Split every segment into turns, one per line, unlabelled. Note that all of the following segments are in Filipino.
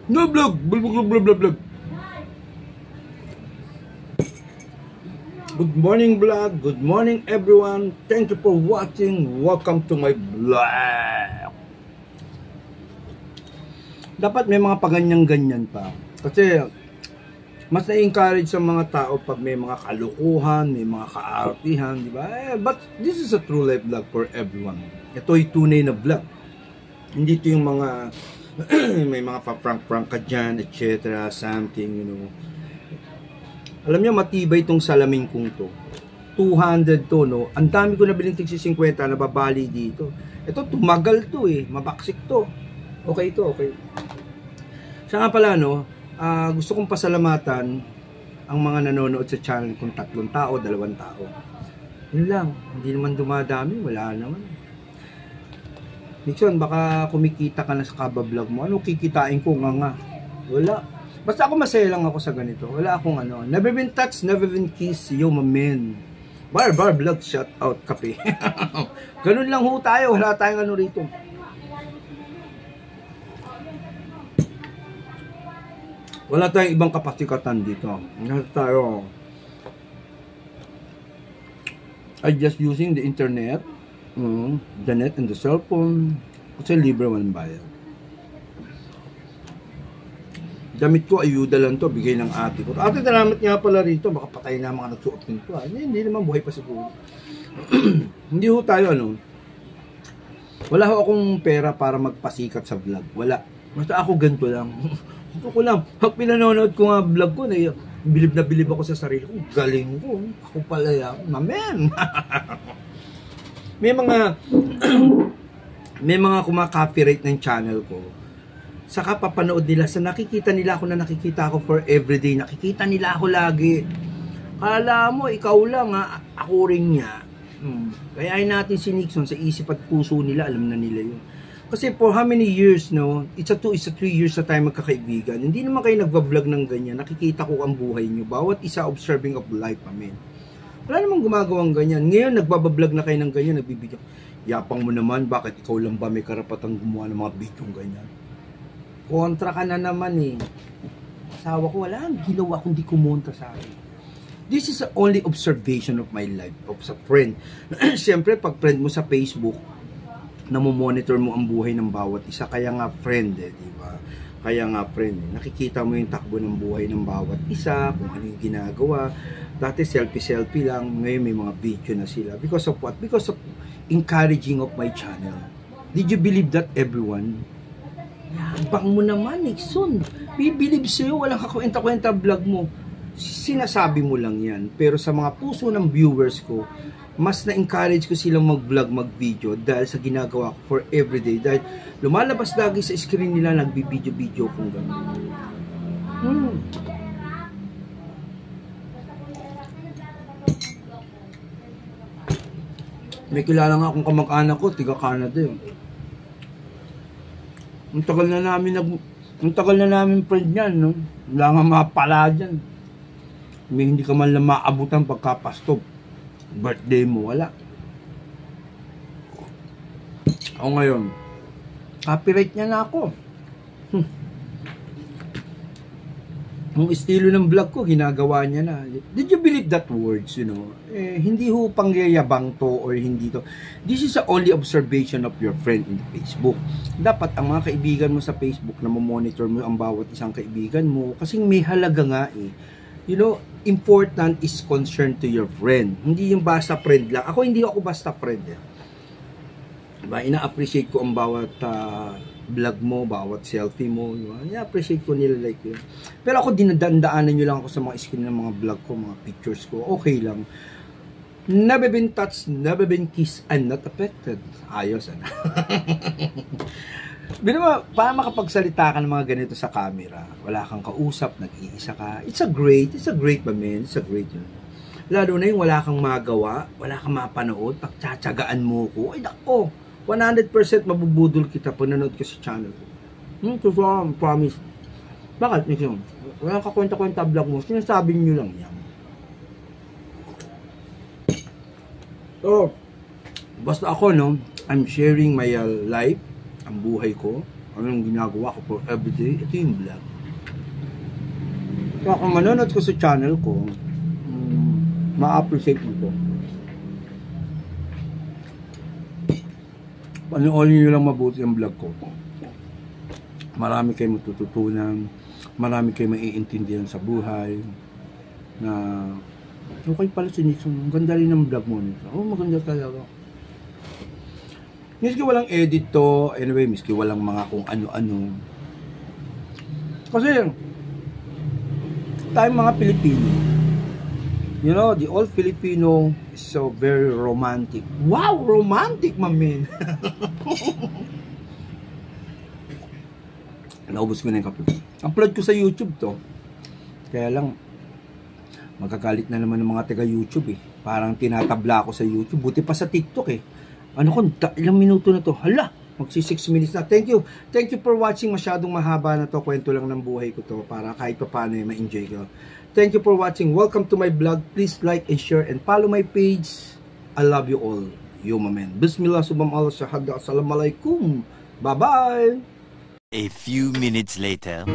No vlog, vlog. Good morning vlog, good morning everyone. Thank you for watching. Welcome to my vlog. Dapat may mga paganyan-ganyan pa. Kasi mas na-encourage sa mga tao pag may mga kalukuhan, may mga kaartihan, di ba? But this is a true life vlog for everyone. Ito'y tunay na vlog. Hindi ito yung mga may mga pa-prank-prank ka dyan, etc. Something, you know. Alam niyo, matibay itong salamin kong to. 200 to, no? Ang dami ko nabiling tigsi 50, nababali dito. Ito, tumagal to eh. Mabaksik to. Okay to, okay. Siya nga pala, no? Gusto kong pasalamatan ang mga nanonood sa channel kong 3 tao, 2 tao. Yun lang. Hindi naman dumadami. Wala naman. Nixon, baka kumikita ka na sa kabablog mo. Ano kikitain ko nga? Wala. Basta ako masaya lang ako sa ganito. Wala akong ano. Never been touched, never been kissed. Yo, my man. Bar vlog, shout out, kape. Ganun lang ho tayo. Wala tayong ano rito. Wala tayong ibang kapasikatan dito. Wala tayo. I just using the internet. The net and the cellphone kasi libre man bayad. Damit ko ayuda lang to, bigay ng ate ko. Ate, salamat nga pala rito, baka patay na mga nagsuot nito. Hindi naman, buhay pa siguro. Hindi ho tayo ano, wala ho akong pera para magpasikat sa vlog, wala. Basta ako ganito lang. Ito ko lang, pag pinanonood ko nga vlog ko, bilib na bilib ako sa sarili ko. Galing ko, ako pala yan, mamen. May mga kumaka-copyright ng channel ko. Saka papanood nila sa nakikita nila ako na nakikita ako for everyday. Nakikita nila ako lagi. Kala mo ikaw lang ha, ako rin niya. Kaya ay natin si Nixon sa isip at puso nila, alam na nila yun. Kasi for how many years, no? It's a 3 years na tayo magkakaibigan. Hindi naman kayo nagva-vlog ng ganyan. Nakikita ko ang buhay niyo. Bawat isa observing of life, amen. Wala namang gumagawang ganyan. Ngayon, nagbabablog na kayo ng ganyan, nagbibigyan. Yapang mo naman, bakit ikaw lang ba may karapatang gumawa ng mga bidyong ganyan? Kontra ka na naman eh. Asawa ko, wala. Ginawa kundi kumontra sa akin. This is the only observation of my life, of sa friend. Siyempre, pag friend mo sa Facebook, namomonitor mo ang buhay ng bawat isa. Kaya nga friend eh, di ba? Kaya nga friend eh. Nakikita mo yung takbo ng buhay ng bawat isa, kung ano yung ginagawa. Dati selfie lang, ngayon may mga video na sila. Because of what? Because of encouraging of my channel. Did you believe that, everyone? Bang mo naman, Nixon. Bibilib sa'yo, walang kakwenta-kwenta vlog mo. Sinasabi mo lang yan. Pero sa mga puso ng viewers ko, mas na-encourage ko silang mag-vlog, mag-video dahil sa ginagawa ko for everyday. Dahil lumalabas lagi sa screen nila, nagbibideo-video kung gano'n. May kilala nga akong kamag-anak ko, tiga Canada eh. Ang tagal na namin friend yan, no? Wala nga mapala dyan. May hindi ka man lang maabutan pagkapasto. Birthday mo, wala. O ngayon, copyright niya na ako. Yung estilo ng vlog ko, ginagawa niya na. Did you believe that words, you know? Hindi ho pangyayabang to or hindi to. This is the only observation of your friend in the Facebook. Dapat ang mga kaibigan mo sa Facebook na monitor mo ang bawat isang kaibigan mo kasi may halaga nga eh. You know, important is concern to your friend. Hindi yung basta friend lang. Hindi ako basta friend eh. Diba? Ina-appreciate ko ang bawat vlog mo, bawat selfie mo. I-appreciate ko, nila-like yun. Pero ako, dinadandaanan nyo lang ako sa mga screen ng mga vlog ko, mga pictures ko. Okay lang. Never been touched, never been kissed, I'm not affected. Ayos, ano? Pero para makapagsalita ka ng mga ganito sa camera, wala kang kausap, nag-iisa ka, it's a great man, it's a great, you know. Lalo na yung wala kang magawa, wala kang mapanood, pagtsatsagaan mo ko, ay nako, 100% mabubudol kita pag nanood ka sa channel ko. Promise. Bakit? Wala ka kwenta-kwenta vlog mo, sinasabi nyo lang yan. So, basta ako, no, I'm sharing my life, ang buhay ko, anong ginagawa ko for everyday, ito yung vlog. So, kung manonood ko sa channel ko, ma-appreciate mo to. Panoorin nyo lang mabuti ang vlog ko. Marami kayo matututunan, marami kayo maiintindihan sa buhay, na okay pala si Nixon, ang ganda rin ng vlog mo nito. Oh, maganda talaga. Miski walang edit to, anyway, miski walang mga kung ano-ano. Kasi, tayong mga Pilipino, you know, the old Filipino is so very romantic. Wow, romantic, mamin. Naubos ko na yung kape. Upload ko sa YouTube to. Kaya lang, magkagalit na naman ng mga taga-YouTube eh. Parang tinatabla ako sa YouTube. Buti pa sa TikTok eh. Ano kung ilang minuto na to? Hala, magsi 6 minutes na. Thank you. Thank you for watching. Masyadong mahaba na to. Kwento lang ng buhay ko to. Para kahit pa paano eh, ma-enjoy ko. Thank you for watching. Welcome to my vlog. Please like and share and follow my page. I love you all. You my man. Bismillah subham Allah shahada. Assalamualaikum. Bye-bye.
A few minutes later.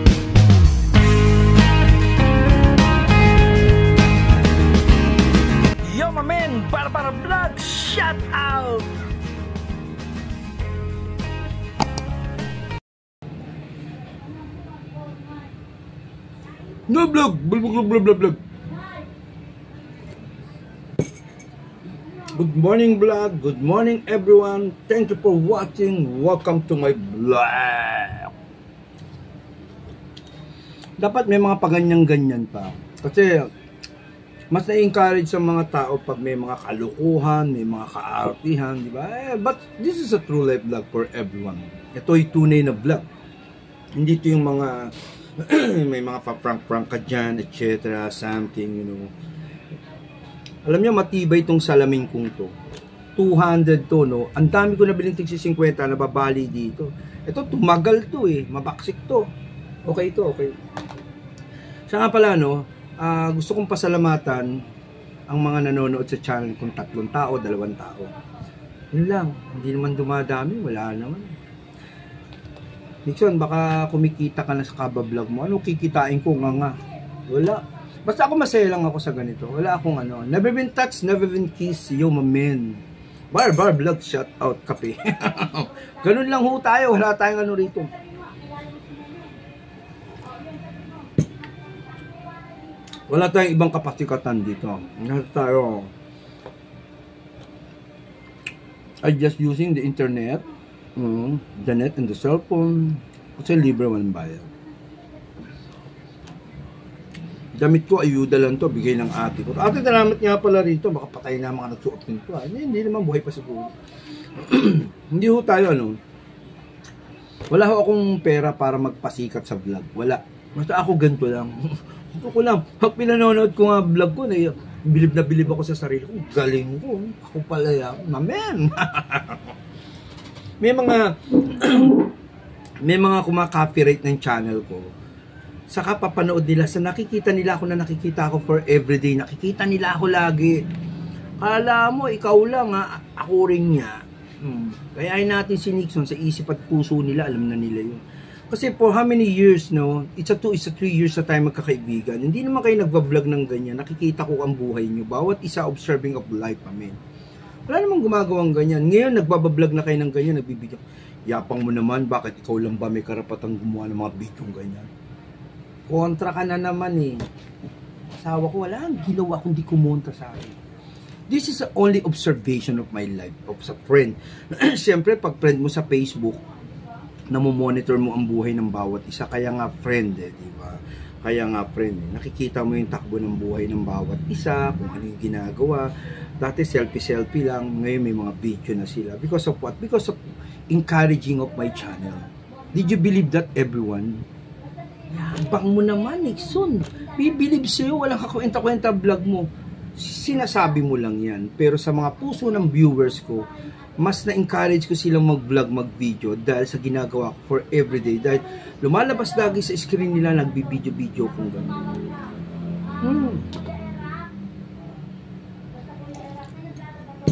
Yo, my man! Para vlog! Shout out! No vlog! Vlog! Good morning vlog! Good morning everyone! Thank you for watching! Welcome to my vlog! Dapat may mga paganyan-ganyan pa. Kasi mas na-encourage sa mga tao pag may mga kalukuhan, may mga kaartihan, di ba? But this is a true life vlog for everyone. Ito ay tunay na vlog. Hindi ito yung mga may mga pa-prank-prank ka dyan, etc. Something, you know. Alam niyo, matibay itong salamin kong to. 200 to, no? Ang dami ko nabiling tig 50 na babali dito. Ito, tumagal to eh. Mabaksik to. Okay to, okay. Siya nga pala, no? Gusto kong pasalamatan ang mga nanonood sa channel kung 3 tao, 2 tao. Yun lang. Hindi naman dumadami. Wala naman. Nixon, baka kumikita ka na sa kabablog mo. Ano kikitain ko nga? Wala. Basta ako masaya lang ako sa ganito. Wala akong ano. Never been touched, never been kissed. Yo, my man. Bar vlog, shout out, kape. Ganun lang ho tayo. Wala tayong ano rito. Wala tayong ibang kapasikatan dito. Lahat tayo are just using the internet, the net and the cellphone. Kasi libre man bayad. Damit ko, ayuda lang to, bigay ng ate ko. Ate, salamat nga pala rito. Baka patay na mga nagsuot nito. Hindi naman, buhay pa siguro. Hindi ho tayo, ano. Wala ho akong pera para magpasikat sa vlog. Wala. Basta ako ganito lang. Ito ko lang. Pag pinanonood ko nga vlog ko, bilib na bilib ako sa sarili ko. Galing ko. Ako pala yan. Amen. may mga kumakopyright ng channel ko. Saka papanood nila. Sa nakikita nila ako na nakikita ako for everyday. Nakikita nila ako lagi. Kala mo, ikaw lang ha. Ako rin niya. Kayain natin si Nixon sa isip at puso nila. Alam na nila yun. Kasi for how many years, no? It's a 3 years na tayo magkakaibigan. Hindi naman kayo nagbablog ng ganyan. Nakikita ko ang buhay nyo. Bawat isa observing of life, amen. Wala namang gumagawang ganyan. Ngayon, nagbabablog na kayo ng ganyan. Nagbibidyo. Yapang mo naman, bakit ikaw lang ba may karapatang gumawa ng mga video ganyan? Kontra ka na naman eh. Asawa ko, wala ang ginawa kundi kumontra sa akin. This is the only observation of my life, of sa friend. Siyempre, pag friend mo sa Facebook, namomonitor mo ang buhay ng bawat isa. Kaya nga friend eh, di ba? Kaya nga friend eh. Nakikita mo yung takbo ng buhay ng bawat isa, kung ano yung ginagawa. Dati selfie lang, ngayon may mga video na sila. Because of what? Because of encouraging of my channel. Did you believe that, everyone? Bang mo naman, Nixon. Bibilib sa'yo, walang kakwenta-kwenta vlog mo. Sinasabi mo lang yan. Pero sa mga puso ng viewers ko, mas na-encourage ko silang mag-vlog, mag-video dahil sa ginagawa ko for everyday. Dahil lumalabas lagi sa screen nila, nagbibideo-video kung gano'n.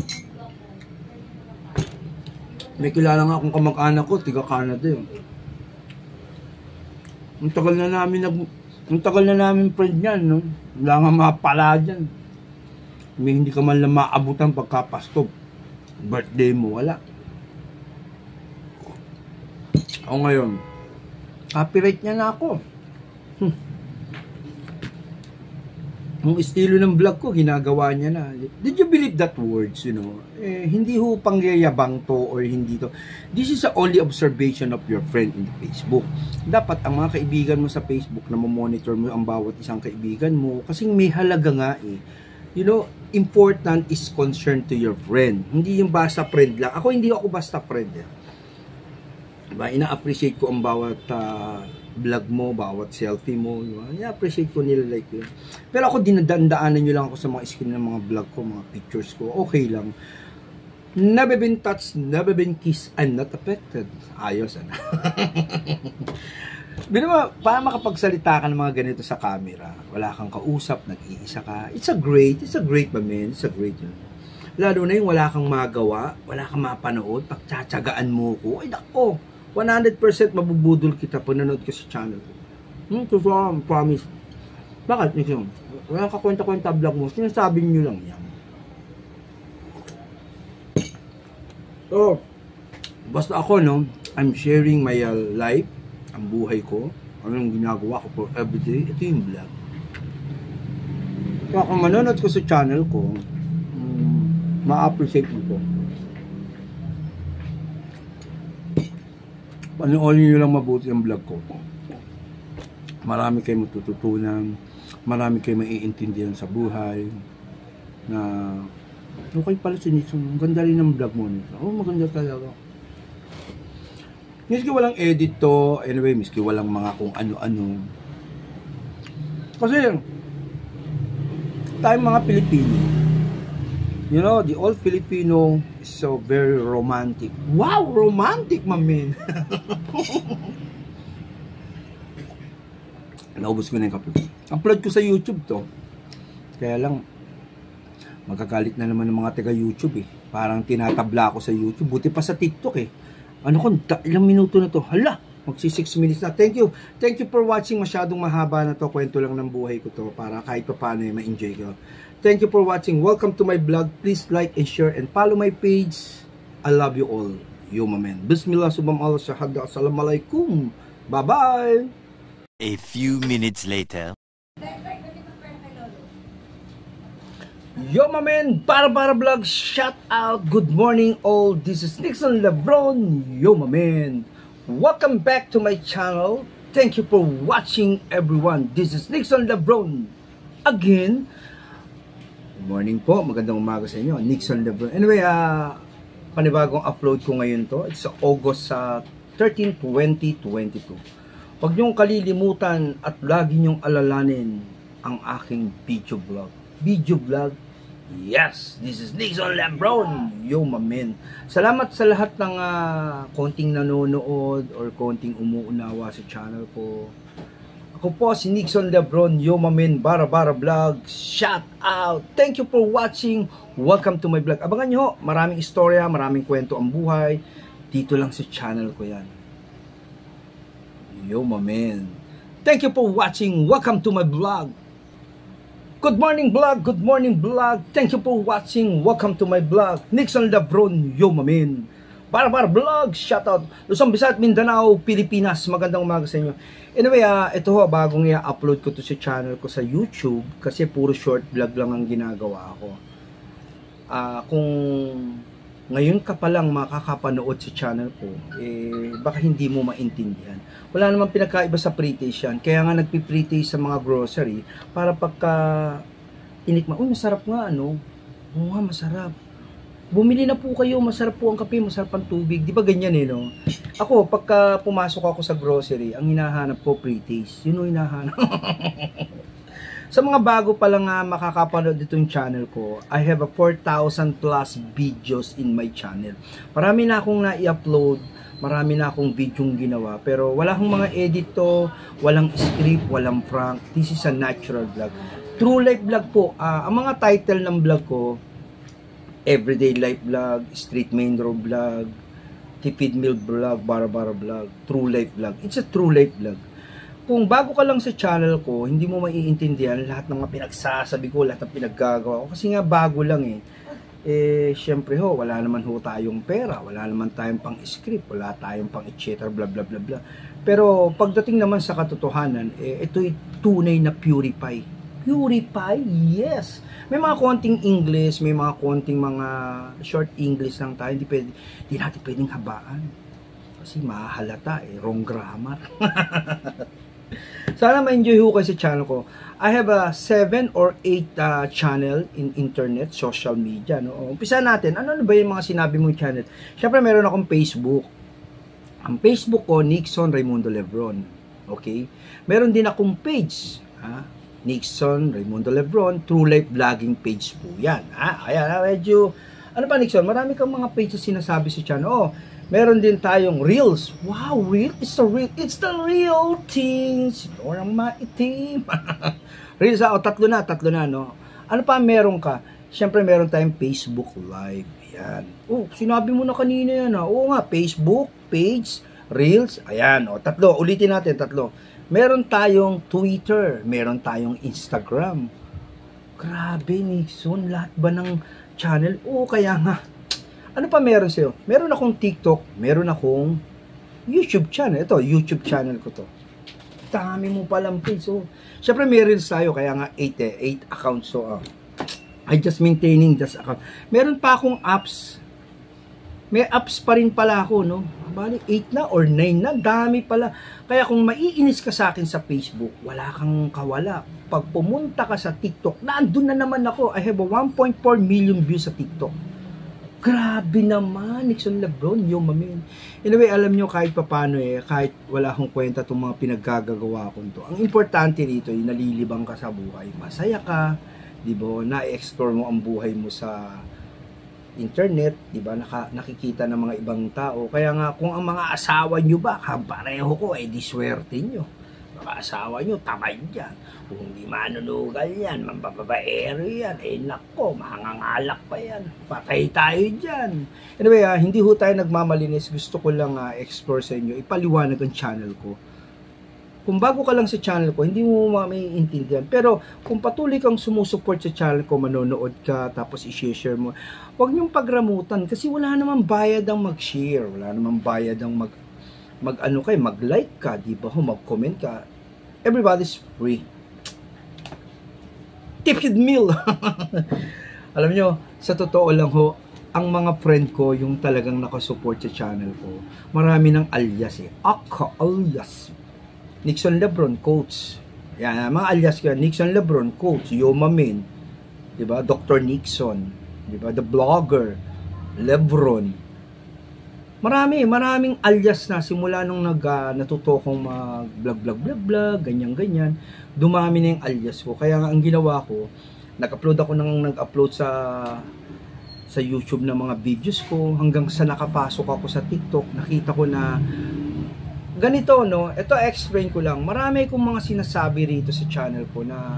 May kilala nga akong kamag-anak ko, tiga Canada yun. Ang tagal na namin friend yan, no? Wala nga mapala dyan. May hindi ka man lang maabutan pagkapasto. Birthday mo, wala. O ngayon, copyright niya na ako. Ang estilo ng vlog ko, ginagawa niya na. Did you believe that words, you know? Hindi ho pangyayabang to or hindi to. This is the only observation of your friend in Facebook. Dapat ang mga kaibigan mo sa Facebook na monitor mo ang bawat isang kaibigan mo kasi may halaga nga eh. You know, important is concern to your friend. Hindi yung basta friend lang. Hindi ako basta friend. Diba? Ina-appreciate ko ang bawat vlog mo, bawat selfie mo, i-appreciate ko nila like yun. Pero ako dinadandaanan nyo lang ako sa mga skin ng mga vlog ko, mga pictures ko, okay lang. Never been touched, never been kissed, I'm not affected. Ayos, ano? Bino, para makapagsalita ka ng mga ganito sa camera, wala kang kausap, nag-iisa ka, it's a great ba man, it's a great, you know? Lalo na yung wala kang magawa, wala kang mapanood, pagtsatsagaan mo ko, ay nako, 100% mabubudol kita pag nanood ka sa channel ko. Totoo, promise. Bakit? Wala ka kwenta-kwenta vlog mo. Sinasabi nyo lang yan. So, basta ako, no, I'm sharing my life, ang buhay ko, anong ginagawa ko for everyday. Ito yung vlog. So, kung manonood ko sa channel ko, ma-appreciate mo ko. Panoorin nyo lang mabuti ang vlog ko. Marami kayo matututunan, marami kayo maiintindihan sa buhay, na okay pala si Nixon, ang ganda rin ng vlog mo nito. Maganda talaga. Miski walang edit to, anyway, miski walang mga kung ano-ano. Kasi, tayong mga Pilipino, you know, the old Filipino is so very romantic. Wow, romantic, mamin. Naubos ko na yung kape. Upload ko sa YouTube to. Kaya lang, magkagalit na naman ng mga taga YouTube eh. Parang tinatabla ako sa YouTube. Buti pa sa TikTok eh. Ano kung ilang minuto na to? Hala, magsi 6 minutes na. Thank you. Thank you for watching. Masyadong mahaba na to. Kwento lang ng buhay ko to. Para kahit pa paano eh, ma-enjoy ko. Thank you for watching. Welcome to my vlog. Please like and share and follow my page. I love you all. Yo, my man. Bismillah, subham Allah, shahada. Assalamualaikum. Bye-bye.
A few minutes later.
Yo, my man. Para vlog. Shout out. Good morning all. This is Nixon Lebron. Yo, my man. Welcome back to my channel. Thank you for watching, everyone. This is Nixon Lebron. Again. Good morning po, magandang umaga sa inyo. Nixon Lebron. Anyway, panibagong upload ko ngayon to. It's August 13, 2022. Huwag niyong kalilimutan at lagi niyong alalanin ang aking video vlog. Video vlog? Yes! This is Nixon Lebron. Yo, mamen. Salamat sa lahat ng konting nanonood or konting umuunawa sa channel ko. Ako po si Nixon Lebron, yo mamin, bara vlog, shout out, thank you for watching, welcome to my vlog. Abangan nyo, maraming istorya, maraming kwento ang buhay, dito lang sa channel ko yan. Yo mamin, thank you for watching, welcome to my vlog. Good morning vlog, thank you for watching, welcome to my vlog. Nixon Lebron, yo mamin. Bara vlog, shout out. Luzon, Visayas, Mindanao, Pilipinas. Magandang umaga sa inyo. Anyway, ito ho, bagong i-upload ko to sa channel ko sa YouTube kasi puro short vlog lang ang ginagawa ko. Kung ngayon ka pa lang makakapanood sa channel ko, baka hindi mo maintindihan. Wala namang pinakaiba sa pre-taste yan. Kaya nga nagpi-pre-taste sa mga grocery para pagka tinikman, masarap nga ano. Oo nga, masarap. Bumili na po kayo, masarap po ang kape, masarap ang tubig. Di ba ganyan eh, no? Ako, pagka pumasok ako sa grocery, ang hinahanap ko, pre-taste. Yun o hinahanap. Sa mga bago pa lang makakapanood itong channel ko, I have a 4,000 plus videos in my channel. Marami na akong na-i-upload, marami na akong videong ginawa, pero wala akong mga edit to, walang script, walang prank. This is a natural vlog. True life vlog po. Ang mga title ng vlog ko, Everyday Life Vlog, Street Main Road Vlog, Tipid Meal Vlog, Bara vlog, True Life Vlog. It's a true life vlog. kung bago ka lang sa channel ko, hindi mo maiintindihan lahat ng mga pinagsasabi ko, lahat ng pinaggagawa ko. Kasi nga bago lang eh. Syempre wala naman tayong pera, wala naman tayong pang script, wala tayong pang etc. bla bla bla bla. Pero pagdating naman sa katotohanan, ito'y tunay na purify. Purify? Yes! May mga konting English, may mga konting mga short English lang tayo, hindi natin pwedeng habaan. Kasi mahalata wrong grammar. Sana ma-enjoy ho kayo sa channel ko. I have a 7 or 8 channel in internet, social media. No? Umpisa natin. Ano ba yung mga sinabi mong channel? Siyempre, meron akong Facebook. Ang Facebook ko, Nixon Raimundo Lebron. Okay? Meron din akong page. Nixon Raimundo Lebron, True Life Vlogging page po yan. Ayan, medyo... Ano pa, Nixon? Marami kang mga pages sinasabi sa channel. Meron din tayong Reels. Wow, Reels? It's the real things. Orang maitim. Reels, tatlo na, no? Ano pa meron ka? Siyempre, meron tayong Facebook Live. Ayan. Sinabi mo na kanina yan, Oo nga, Facebook, page, Reels. Ayan, tatlo. Ulitin natin, tatlo. Meron tayong Twitter. Meron tayong Instagram. Grabe, Nixon. Lahat ba ng channel? Kaya nga. Ano pa meron sa'yo? Meron akong TikTok, meron akong YouTube channel. Ito, YouTube channel ko to. Dami mo palang page. Siyempre may reels tayo, kaya nga 8 accounts. I just maintaining this account. Meron pa akong apps. May apps pa rin pala ako, no? Bali, 8 na or 9 na. Dami pala. Kaya kung maiinis ka sa akin sa Facebook, wala kang kawala. Pag pumunta ka sa TikTok, nandun na naman ako. I have a 1.4 million views sa TikTok. Grabe naman, Nixon Lebron, yung mamin. Anyway, alam nyo kahit papano kahit wala akong kwenta itong mga pinaggagawa ko to. Ang importante dito, yung nalilibang ka sa buhay. Masaya ka, di ba? Na-explore mo ang buhay mo sa internet, di ba? Nakikita ng mga ibang tao. Kaya nga, kung ang mga asawa nyo ba, pareho ko, di swerte nyo. Mga asawa nyo, tamad yan. Kung hindi manunugal yan, mambababaero yan, nako, mahangangalak pa yan. Patay tayo dyan. Anyway, hindi ho tayo nagmamalinis. Gusto ko lang explore sa inyo, ipaliwanag ang channel ko. Kung bago ka lang sa channel ko, hindi mo maiintindihan. Pero kung patuloy kang sumusuport sa channel ko, manonood ka, tapos i-share mo, huwag niyong pagramutan kasi wala namang bayad ang mag-share. Wala namang bayad ang mag-like ka, di ba? Mag-comment ka. Everybody's free. Tipped meal. Alam nyo, sa totoo lang ang mga friend ko, yung talagang nakasupport sa channel ko, marami ng alias alias. Nixon Lebron, Coach. Yan, mga alias ko, Nixon Lebron, Coach, Yomamin. Diba? Dr. Nixon. Diba? The Blogger. Lebron. Maraming alias na simula nung natuto kong mag-vlog, ganyan. Dumami na yung alias ko. Kaya nga ang ginawa ko, nag-upload sa YouTube ng mga videos ko hanggang sa nakapasok ako sa TikTok. Nakita ko na ganito, no? Ito explain ko lang. Marami kong mga sinasabi rito sa channel ko na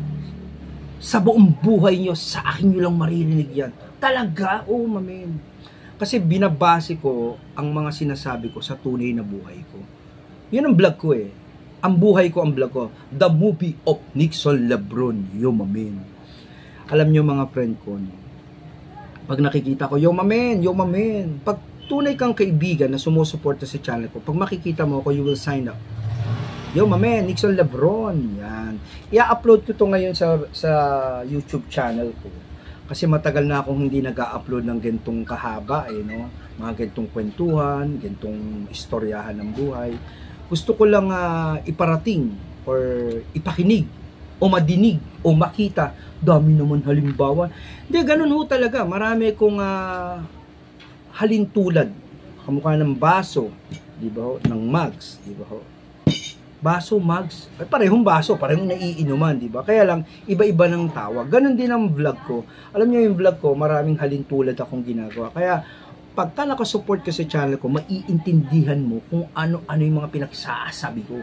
sa buong buhay nyo, sa akin nyo lang maririnig yan. Talaga? Mamin. Kasi binabase ko ang mga sinasabi ko sa tunay na buhay ko. Yun ang vlog ko Ang buhay ko, ang vlog ko. The Movie of Nixon Lebron, Yomamin. Alam nyo mga friend ko, pag nakikita ko, Yomamin. Pag tunay kang kaibigan na sumusuporta sa channel ko, pag makikita mo ako, you will sign up. Yomamin, Nixon Lebron. Yan. I-upload ko to ngayon sa YouTube channel ko. Kasi matagal na akong hindi nag-upload ng gantong kahaba, no? Mga gantong kwentuhan, gantong istoryahan ng buhay. Gusto ko lang iparating or ipakinig o madinig o makita. Dami naman halimbawa. Hindi, ganun ho talaga. Marami kong halintulad. Kamukha ng baso, di ba ho? Ng mugs, di ba ho? Baso, mugs, parehong baso, parehong naiinuman, di ba? Kaya lang, iba-iba ng tawag. Ganon din ang vlog ko. Alam niyo yung vlog ko, maraming halintulad akong ginagawa. Kaya, pagka nakasupport ka sa channel ko, maiintindihan mo kung ano-ano yung mga pinagsasabi ko.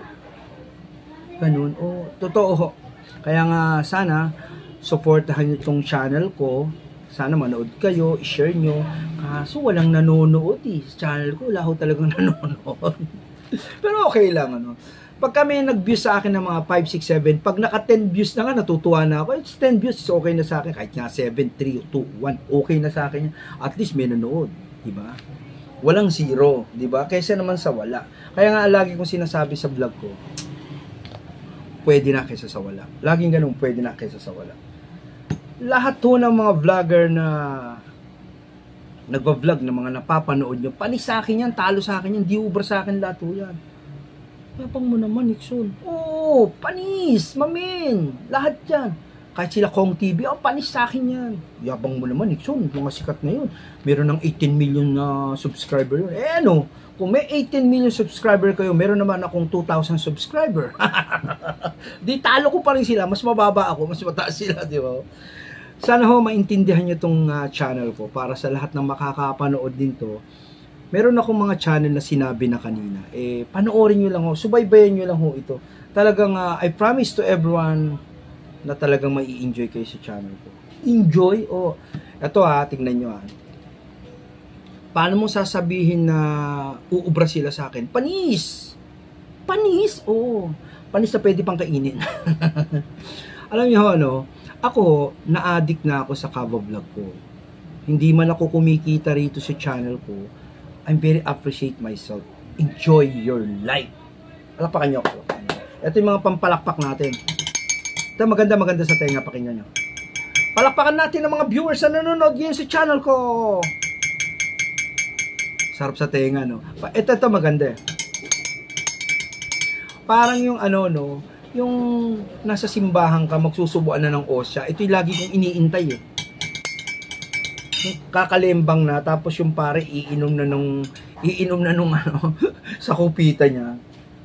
Ganon, totoo. Kaya nga, sana, supportahan niyo itong channel ko. Sana manood kayo, i-share nyo. Kaso, walang nanonood sa channel ko. Wala ko talagang nanonood. Pero okay lang, Pag kami nag-views sa akin ng mga 5, 6, 7, pag naka 10 views na nga, natutuwa na ako. It's 10 views, it's okay na sa akin. Kahit nga 7, 3, 2, 1, okay na sa akin. At least may nanood, di ba? Walang zero, di ba? Kaysa naman sa wala. Kaya nga lagi kong sinasabi sa vlog ko, pwede na kaysa sa wala. Laging ganun, pwede na kaysa sa wala. Lahat ho ng mga vlogger na nagva-vlog ng mga napapanood nyo, panis sa akin yan, talo sa akin yan, di ubra sa akin lahat ho yan. Yapang mo naman, Nixon. Oo, panis, mamin, lahat yan. Kahit sila Kong TV, panis sa akin yan. Yapang mo naman, Nixon, mga sikat na yun. Meron ng 18 million na subscriber yun. Ano, kung may 18 million subscriber kayo, meron naman akong 2,000 subscriber. Di talo ko pa rin sila, mas mababa ako, mas mataas sila, di ba? Sana ho maintindihan nyo itong channel ko para sa lahat ng makakapanood din to. Meron akong mga channel na sinabi na kanina. Panoorin nyo lang ho, subaybayan nyo lang ho ito. Talagang I promise to everyone na talagang mai-enjoy kayo sa channel ko. Enjoy? Oh, ito tignan nyo Paano mo sasabihin na uubra sila sa akin? Panis! Panis? Oo. Panis na pwede pang kainin. Alam nyo ano, ako, na-addict na ako sa Kava Vlog ko. Hindi man ako kumikita rito sa channel ko, I'm very appreciate myself. Enjoy your life. Palakpakan nyo ako. Ito yung mga pampalakpak natin. Ito maganda sa tenga, pakinggan nyo. Palakpakan natin ang mga viewers na nanonood ngayon sa channel ko. Sarap sa tenga, no? Ito maganda Parang yung yung nasa simbahan ka, magsusubuan na ng osya. Ito yung lagi kong iniintay Kakalembang na, tapos yung pare iinom na nung sa kupita niya.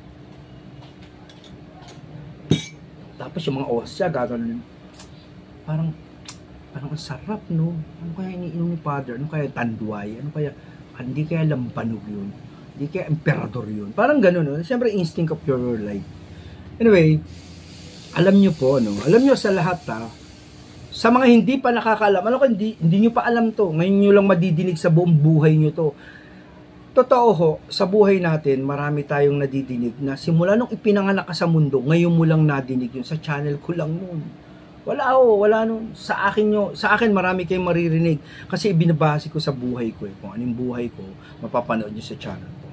Tapos yung mga osya, gagano'n. Parang ang sarap, no? Ano kaya iniinom ni Father? Ano kaya tanduay? Ano kaya, hindi kaya lambanog yun? Hindi kaya emperador yun? Parang gano'n, no? Siyempre, instinct of your life. Anyway, alam nyo po, no? Alam nyo sa lahat, sa mga hindi pa nakakaalam, hindi nyo pa alam to, ngayon nyo lang madidinig sa buong buhay nyo to. Totoo ho, sa buhay natin, marami tayong nadidinig na simula nung ipinanganak ka sa mundo, ngayon mo lang nadinig yun, sa channel ko lang nun. Wala nun. Sa akin marami kayong maririnig kasi ibinabase ko sa buhay ko kung anong buhay ko, mapapanood nyo sa channel ko.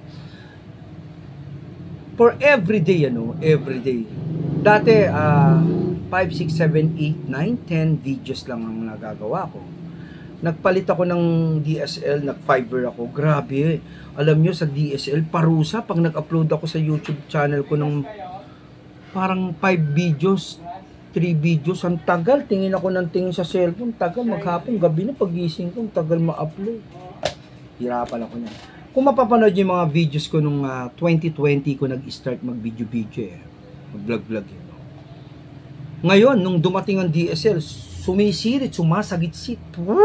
For everyday, everyday. Dati, 5, 6, 7, 8, 9, 10 videos lang ang nagagawa ko. Nagpalit ako ng DSL, nag-Fiverr ako. Grabe, alam nyo sa DSL, parusa pag nag-upload ako sa YouTube channel ko ng parang 5 videos, 3 videos, ang tagal. Tingin ako ng tingin sa cellphone, tagal, maghapon, gabi na pagising ko, tagal ma-upload. Hirapan ako niyan. Kung mapapanood yung mga videos ko nung 2020 ko nag-start mag-video-video mag-vlog-vlog Ngayon, nung dumating ang DSL, sumisirit, sumasagit-sit.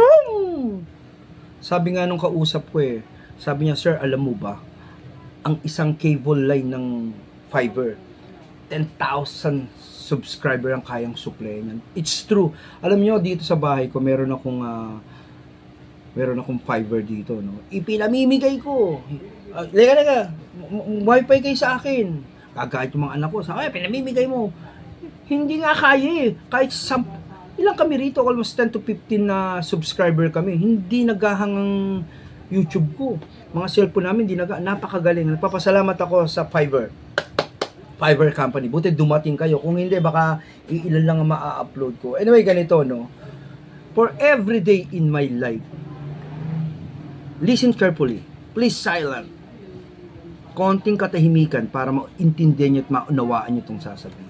Sabi nga nung kausap ko sabi niya, sir, alam mo ba, ang isang cable line ng Fiverr, 10,000 subscriber ang kayang supply niyan. It's true. Alam niyo, dito sa bahay ko, meron akong Fiverr dito, no? Ipinamimigay ko. Lega, wifi kayo sa akin. Kagahit yung mga anak ko, pinamimigay mo. Hindi nga kaya Kahit ilang kami rito, almost 10 to 15 na subscriber kami. Hindi naghahangang YouTube ko. Mga cellphone namin, napakagaling. Nagpapasalamat ako sa Fiverr company. Buti dumating kayo. Kung hindi, baka ilan lang ang ma-upload ko. Anyway, ganito, no? For every day in my life, listen carefully. Please silent. Konting katahimikan para maintindihan nyo at maunawaan nyo itong sasabihin.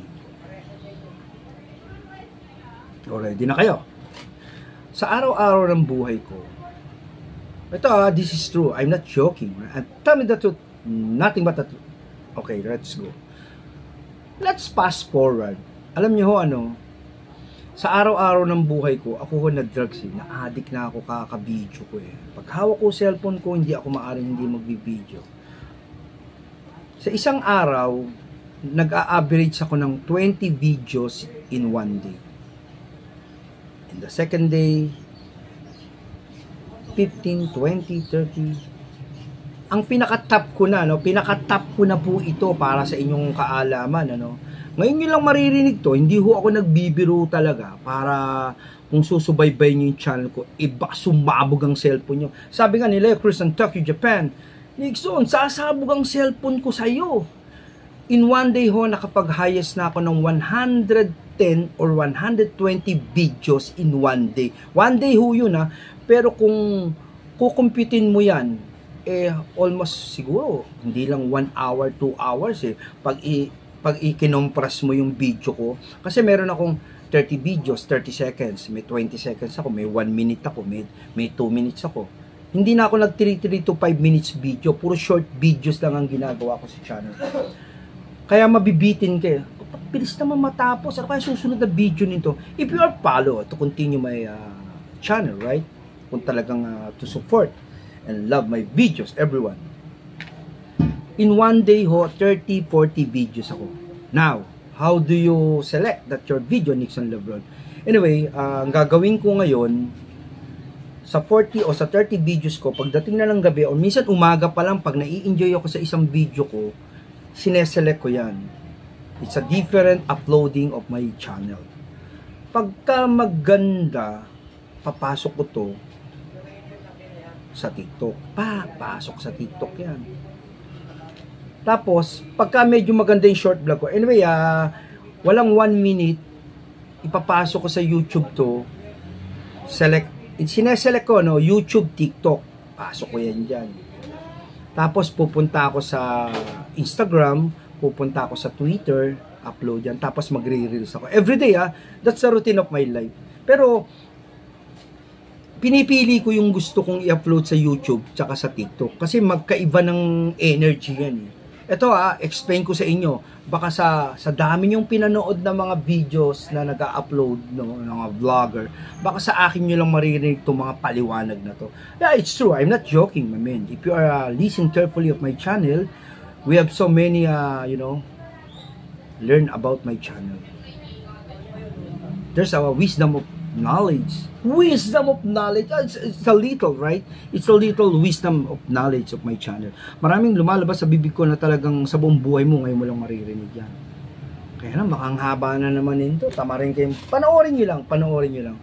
Ready na kayo? Sa araw-araw ng buhay ko, ito this is true. I'm not joking. Tell me the truth. Nothing but the truth. Okay, let's go. Let's fast forward. Alam niyo sa araw-araw ng buhay ko, ako na-drugs na-addict na ako kaka-video ko Pag hawak ko cellphone ko, hindi ako maaaring hindi mag-video. Sa isang araw, nag-a-average ako ng 20 videos in one day. In the second day, 15, 20, 30. ang pinaka-top ko na, no? Pinaka-top ko na po ito para sa inyong kaalaman, ano? Ngayon nyo lang maririnig to, hindi ho ako nagbibiro talaga para kung susubaybay nyo yung channel ko, iba sumabog ang cellphone nyo. Sabi nga nila, Chris and Tokyo, Japan, Nixon, sasabog ang cellphone ko sa'yo. In one day ho, nakapag-highest na ako ng 110 or 120 videos in one day. One day ho yun ha, pero kung kukumputin mo yan, almost siguro, hindi lang 1 hour, 2 hours pag i-kinompras mo yung video ko. Kasi meron akong 30 videos, 30 seconds, may 20 seconds ako, may 1 minute ako, may 2 minutes ako. Hindi na ako nag 3 to 5 minutes video, puro short videos lang ang ginagawa ko sa channel. Kaya mabibitin kayo. Bilis naman matapos. Ano kaya susunod na video nito? If you are follow to continue my channel, right? Kung talagang to support and love my videos, everyone. In one day ho, 30, 40 videos ako. Now, how do you select that your video, Nixon Lebron? Anyway, ang gagawin ko ngayon, sa 40 o sa 30 videos ko, pagdating na ng gabi, o minsan umaga pa lang, pag nai-enjoy ako sa isang video ko, sineselect ko yan. It's a different uploading of my channel. Pagka maganda, papasok ko to sa TikTok. Pasok sa TikTok yan. Tapos, pagka medyo maganda yung short vlog ko, anyway, walang 1 minute, ipapasok ko sa YouTube to, sineselect ko, no, YouTube, TikTok, pasok ko yan dyan. Tapos, pupunta ako sa Instagram, pupunta ako sa Twitter, upload yan, tapos magre-reels ako. Everyday, that's the routine of my life. Pero, pinipili ko yung gusto kong i-upload sa YouTube tsaka sa TikTok kasi magkaiba ng energy yan. Ito explain ko sa inyo. Baka sa dami yung pinanood na mga videos na nag-upload ng mga vlogger, baka sa akin nyo lang maririnig itong mga paliwanag na to. Yeah, it's true. I'm not joking, my man. If you are listening carefully of my channel, we have so many, learn about my channel. There's a wisdom of knowledge. Wisdom of knowledge. It's a little, right? It's a little wisdom of knowledge of my channel. Maraming lumalabas sa bibig ko na talagang sa buong buhay mo ngayon mo lang maririnig yan. Kaya na, makang haba na naman nito. Tama rin kayo. Panoorin nyo lang.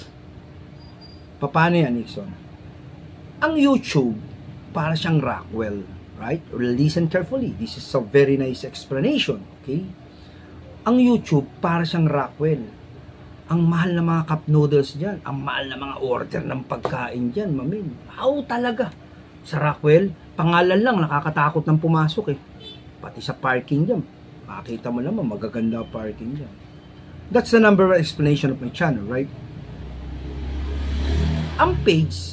Paano yan, Nixon? Ang YouTube, para siyang Rockwell, right? Listen carefully. This is a very nice explanation, okay? Ang YouTube, para siyang Rockwell. Ang mahal na mga cup noodles dyan, ang mahal na mga order ng pagkain dyan, mamin. How talaga? Sa Rockwell, pangalan lang, nakakatakot ng pumasok Pati sa parking dyan, makikita mo naman, magaganda parking dyan. That's the number one explanation of my channel, right? Ang page,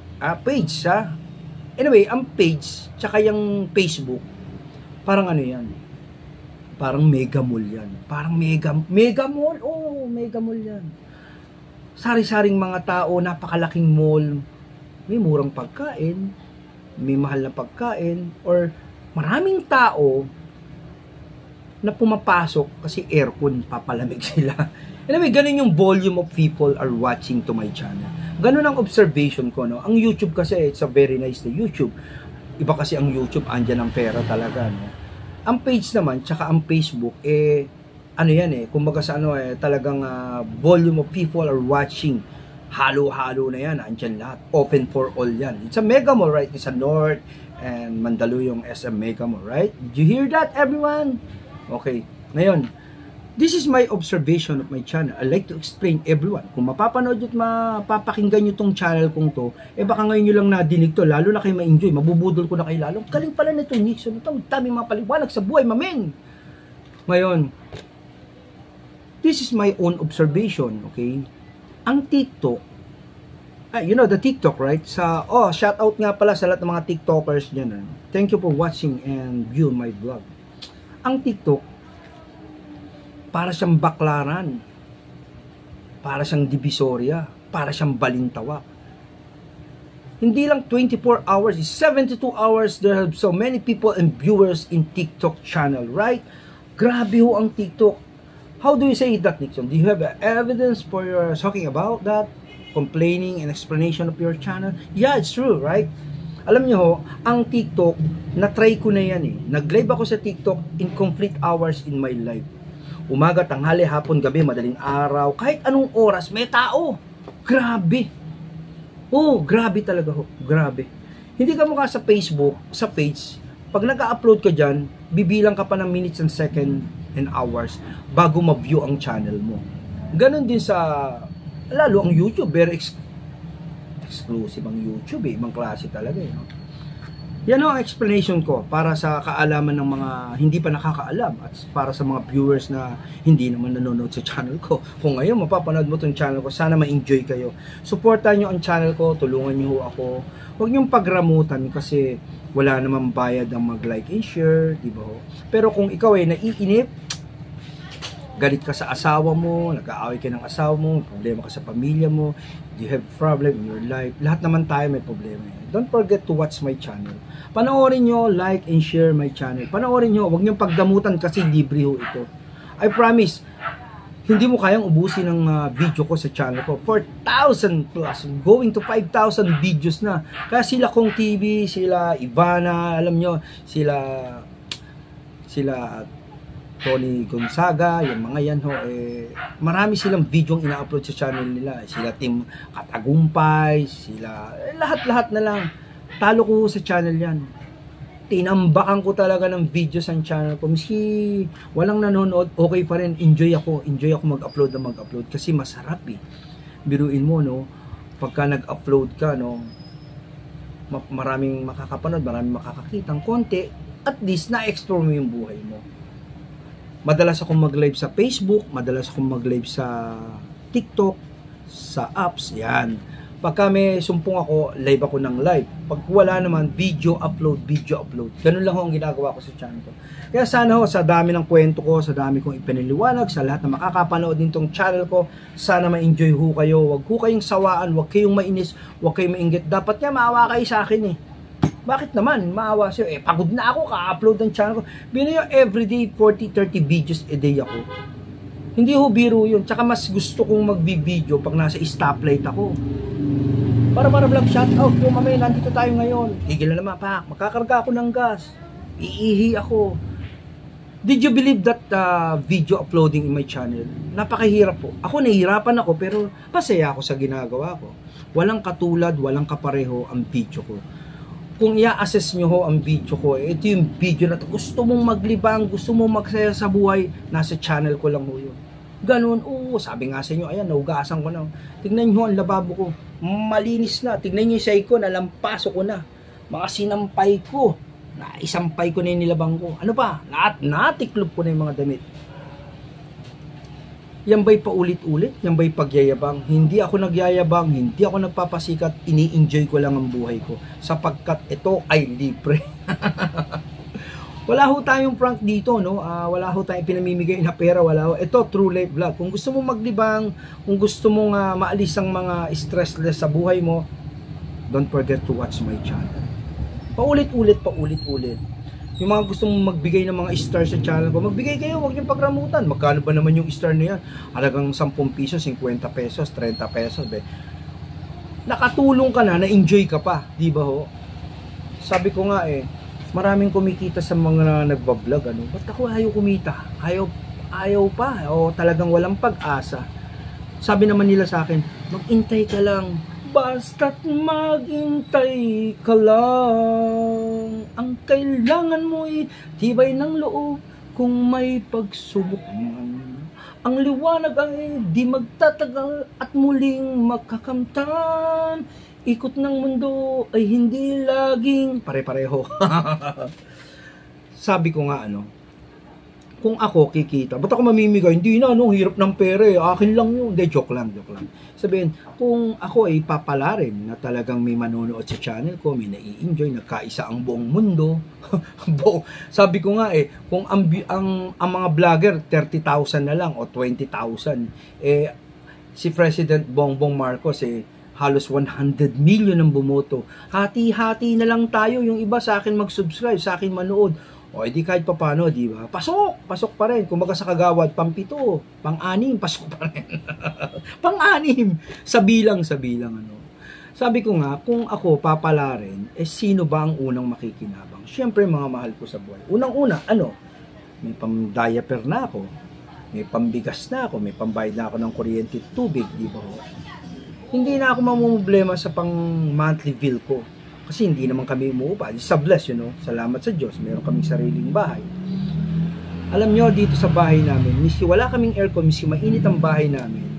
anyway, ang page, tsaka yung Facebook, parang ano yan? Parang mega mall yan. Parang mega mall. Oh, mega mall yan. Sari-saring mga tao, napakalaking mall. May murang pagkain, may mahal na pagkain, or maraming tao na pumapasok kasi aircon, papalamig sila. Anyway, ganun yung volume of people are watching to my channel. Ganun ang observation ko, no? Ang YouTube kasi, it's a very nice na YouTube. Iba kasi ang YouTube, andyan ang pera talaga, no? Ang page naman, tsaka ang Facebook, ano yan kumbaga sa talagang volume of people are watching. Halo-halo na yan, andyan lahat. Open for all yan. It's a mega mall, right? It's a North and Mandaluyong SM mega mall, right? Did you hear that, everyone? Okay. Ngayon, this is my observation of my channel. I like to explain everyone. Kung mapapanood at mapapakinggan nyo tong channel kong to, baka ngayon nyo lang nadinig to, lalo na kayo ma-enjoy, mabubudol ko na kayo lalo. Galing pala na itong Nixon. Itong daming mga paliwanag sa buhay, mamen. Ngayon, this is my own observation, okay? Ang TikTok, you know the TikTok, right? Shout out nga pala sa lahat ng mga TikTokers dyan. Thank you for watching and view my vlog. Ang TikTok, para siyang baklaran, para siyang divisoria, para siyang balintawak. Hindi lang 24 hours, 72 hours, there are so many people and viewers in TikTok channel, right? Grabe ho ang TikTok. How do you say that, Nixon? Do you have evidence for talking about that? Complaining and explanation of your channel? Yeah, it's true, right? Alam niyo ho, ang TikTok, na-try ko na yan eh. Nag-live ako sa TikTok in complete hours in my life. Umaga, tanghali, hapon, gabi, madaling araw, kahit anong oras, may tao. Grabe. Oh, grabe talaga ho. Grabe. Hindi ka mukha sa Facebook, sa page, pag nag-upload ka dyan, bibilang ka pa ng minutes and second and hours bago ma-view ang channel mo. Ganon din sa, lalo ang YouTube, very exclusive ang YouTube eh, ibang klase talaga eh. No? Yan ang explanation ko para sa kaalaman ng mga hindi pa nakakaalam at para sa mga viewers na hindi naman nanonood sa channel ko. Kung ngayon mapapanood mo tong channel ko, sana ma-enjoy kayo. Supportan nyo ang channel ko, tulungan nyo ako. Huwag nyong pagramutan kasi wala namang bayad ang mag-like and share, di ba? Pero kung ikaw ay naiinip, galit ka sa asawa mo, nag-aaway ka ng asawa mo, problema ka sa pamilya mo, you have problem in your life, lahat naman tayo may problema. Don't forget to watch my channel. Panoorin nyo, like and share my channel. Panoorin nyo, huwag nyo pagdamutan kasi libre ho ito. I promise, hindi mo kayang ubusin ng video ko sa channel ko. 4,000 plus, going to 5,000 videos na. Kaya sila Kong TV, sila Ivana, alam nyo, sila Tony Gonzaga, yung mga yan ho, marami silang video ang ina-upload sa channel nila. Sila Team Katagumpay, sila, lahat-lahat na lang. Talo ko sa channel yan. Tinambakan ko talaga ng video sa channel ko. Miski walang nanonood, okay pa rin. Enjoy ako mag-upload na mag-upload. Kasi masarap eh. Biruin mo, no, pagka nag-upload ka, no, maraming makakapanood, maraming makakakita ng konti, at least na-explore mo yung buhay mo. Madalas akong mag-live sa Facebook, madalas akong mag-live sa TikTok, sa apps, yan. Pagka may sumpong ako, live ako ng live. Pag wala naman, video upload. Ganun lang ho ang ginagawa ko sa channel ko. Kaya sana ho, sa dami ng kwento ko, sa dami kong ipiniliwanag, sa lahat na makakapanood nitong channel ko, sana ma-enjoy ho kayo. Huwag ho kayong sawaan, huwag kayong mainis, huwag kayong mainggit. Dapat nga maawa kayo sa akin eh. Bakit naman? Maawa siya. Pagod na ako, ka-upload ng channel ko. Bino yung everyday 40-30 videos a day ako. Hindi ho biro yun. Tsaka mas gusto kong mag-video pag nasa stoplight ako. Para vlog shoutout. Yung mamaya, nandito tayo ngayon. Tigil na naman, pak. Makakarga ako ng gas. Iihi ako. Did you believe that video uploading in my channel? Napakahirap po. Ako nahihirapan ako pero pasaya ako sa ginagawa ko. Walang katulad, walang kapareho ang video ko. Kung i-assess nyo ho ang video ko, ito yung video na to. Gusto mong maglibang, gusto mong magsaya sa buhay, nasa channel ko lang ho yun. Ganun, sabi nga sa inyo, ayan, naugasan ko na. Tignan nyo ang lababo ko, malinis na. Tignan nyo yung say ko, nalampaso ko na. Mga sinampay ko, naisampay ko na yung nilabang ko. Ano pa? Natiklop ko na yung mga damit. Yan ba'y paulit-ulit? Yan ba'y pagyayabang? Hindi ako nagyayabang, hindi ako nagpapasikat, ini-enjoy ko lang ang buhay ko. Sapagkat ito ay libre. Wala ho tayong prank dito, no? Wala ho tayong pinamimigay na pera, wala ho. Ito, true life vlog. Kung gusto mong maglibang, kung gusto mong maalis ang mga stressless sa buhay mo, don't forget to watch my channel. Paulit-ulit. Yung mga gusto mong magbigay ng mga star sa channel ko, magbigay kayo, huwag niyong pagramutan. Magkano ba naman yung star na yan? Halagang 10 pesos, 50 pesos, 30 pesos. Nakatulong ka na-enjoy ka pa. Di ba ho? Sabi ko nga maraming kumikita sa mga nagbablog. Ba't ako ayaw kumita? Ayaw pa. O talagang walang pag-asa. Sabi naman nila sa akin, mag-intay ka lang. Basta't maghintay ka lang. Ang kailangan mo'y tibay ng loob kung may pagsubok man. Ang liwanag ay di magtatagal at muling makakamtan. Ikot ng mundo ay hindi laging pare-pareho. Sabi ko nga kung ako kikita, ba't ako mamimigay? Hindi na, hirap ng pera akin lang yun. Hindi, joke lang. Sabihin, kung ako ay papalarin na talagang may manonood sa channel ko, may nai-enjoy, nagkaisa ang buong mundo. Sabi ko nga kung ang mga vlogger, 30,000 na lang o 20,000, si President Bongbong Marcos halos 100 million ang bumoto. Hati-hati na lang tayo, yung iba sa akin mag-subscribe, sa akin manood. O edi kahit papano, di ba? Pasok pa rin. Kung sa kagawad, pang-7, pang-6, pasok pa rin. Pang-6 sa bilang Sabi ko nga, kung ako papalarin, sino ba ang unang makikinabang? Siyempre, mga mahal ko sa buhay. Unang-una, may pang-diaper na ako, may pambigas na ako, may pambayad na ako ng kuryente at tubig, di ba? Hindi na ako mamumblema sa pang-monthly bill ko. Kasi hindi naman kami umuupa. Sa bless, salamat sa Diyos, meron kaming sariling bahay. Alam nyo, dito sa bahay namin, miski wala kaming aircon, miski mainit ang bahay namin,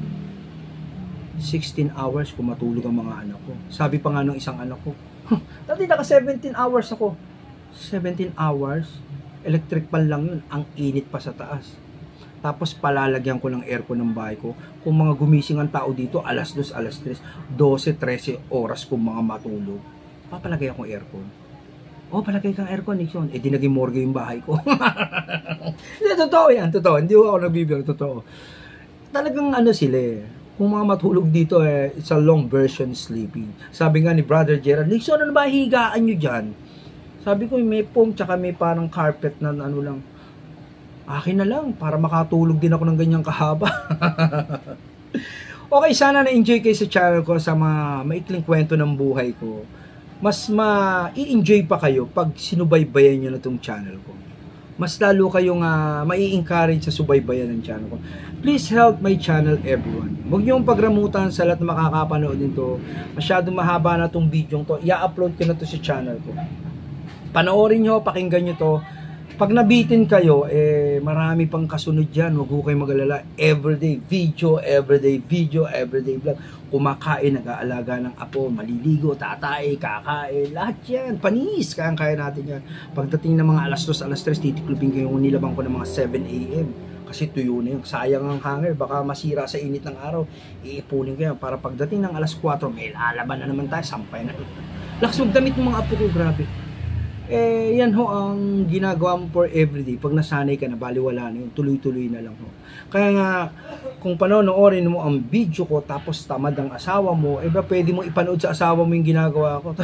16 hours kung matulog ang mga anak ko. Sabi pa nga nung isang anak ko, dati naka 17 hours ako. 17 hours? Electric pan lang yun. Ang init pa sa taas. Tapos palalagyan ko ng aircon ng bahay ko. Kung mga gumising ang tao dito, alas 2, alas 3, 12, 13 oras kung mga matulog, papalagay akong aircon. Palagay kang aircon, Nixon. Di naging morgue yung bahay ko. Hindi, totoo yan, totoo. Hindi ako nagbibiro, totoo. Talagang sila kung mga matulog dito, it's a long version sleeping. Sabi nga ni Brother Gerald, Nixon, ano ba higaan nyo dyan? Sabi ko, may foam, tsaka may parang carpet na lang. Akin na lang, para makatulog din ako ng ganyang kahaba. Okay, sana na-enjoy kayo sa channel ko, sa mga maikling kwento ng buhay ko. Mas ma-i-enjoy pa kayo pag sinubaybayan nyo na itong channel ko. Mas lalo kayong mai-encourage sa subaybayan ng channel ko. Please help my channel, everyone. Huwag niyong pagramutan sa lahat na makakapanood nito. Masyadong mahaba na itong video to. I-upload ko na to sa channel ko. Panoorin nyo, pakinggan nyo to. Pag nabitin kayo, marami pang kasunod dyan. Huwag ko kayong mag-alala. Everyday video, everyday video, everyday vlog. Kumakain, nag-aalaga ng apo, maliligo, tatay, kakain, lahat yan. Panis, kaya natin yan. Pagdating ng mga alas 2, alas 3, titiklupin kayo kung nilabang ko ng mga 7 a.m. Kasi tuyo na yun. Sayang ang hanger, baka masira sa init ng araw. Iipunin ko yan para pagdating ng alas 4, may lalaban na naman tayo, sampay na. Lakas magdamit ng mga apo ko, grabe. Yan ho ang ginagawa mo for everyday. Pag nasanay ka na, baliwala na yun, tuloy-tuloy na lang ho. Kaya nga, kung panonoorin mo ang video ko, tapos tamad ang asawa mo, ba pwede mo ipanood sa asawa mo yung ginagawa ko.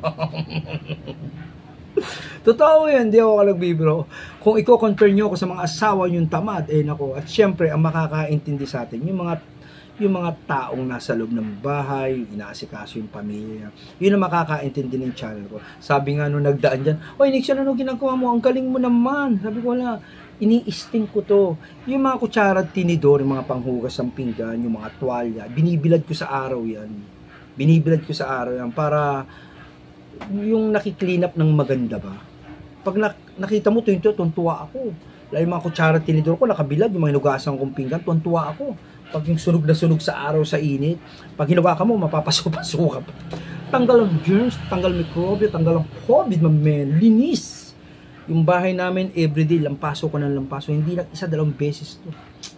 Totoo yan, di ako nagbibiro. Kung i-compare nyo ako sa mga asawa yung tamad, nako. At syempre, ang makakaintindi sa atin, yung mga taong nasa loob ng bahay, inaasikaso yung pamilya. Yun ang makakaintindi ng channel ko. Sabi nga nung nagdaan dyan, Oy Nixon, ano ginagawa mo? Ang galing mo naman. Sabi ko, wala, ini-sting ko to. Yung mga kutsara at tinidor, yung mga panghugas ng pinggan, yung mga tuwalya, binibilad ko sa araw yan. Binibilad ko sa araw yan para yung nakiklean up ng maganda ba. Pag nakita mo to, tuntua ako. Lalo yung mga kutsara at tinidor ko, nakabilad, yung mga hinugasan kong pinggan, tuntua ako. Pag yung sunog na sunog sa araw sa init, pag hinawakan mo, mapapasuka pa. Tanggal ang germs, tanggal mikrobyo, tanggal ang COVID, man. Linis. Yung bahay namin, everyday, lampaso ko ng lampaso. Hindi lang isa, 2 beses to.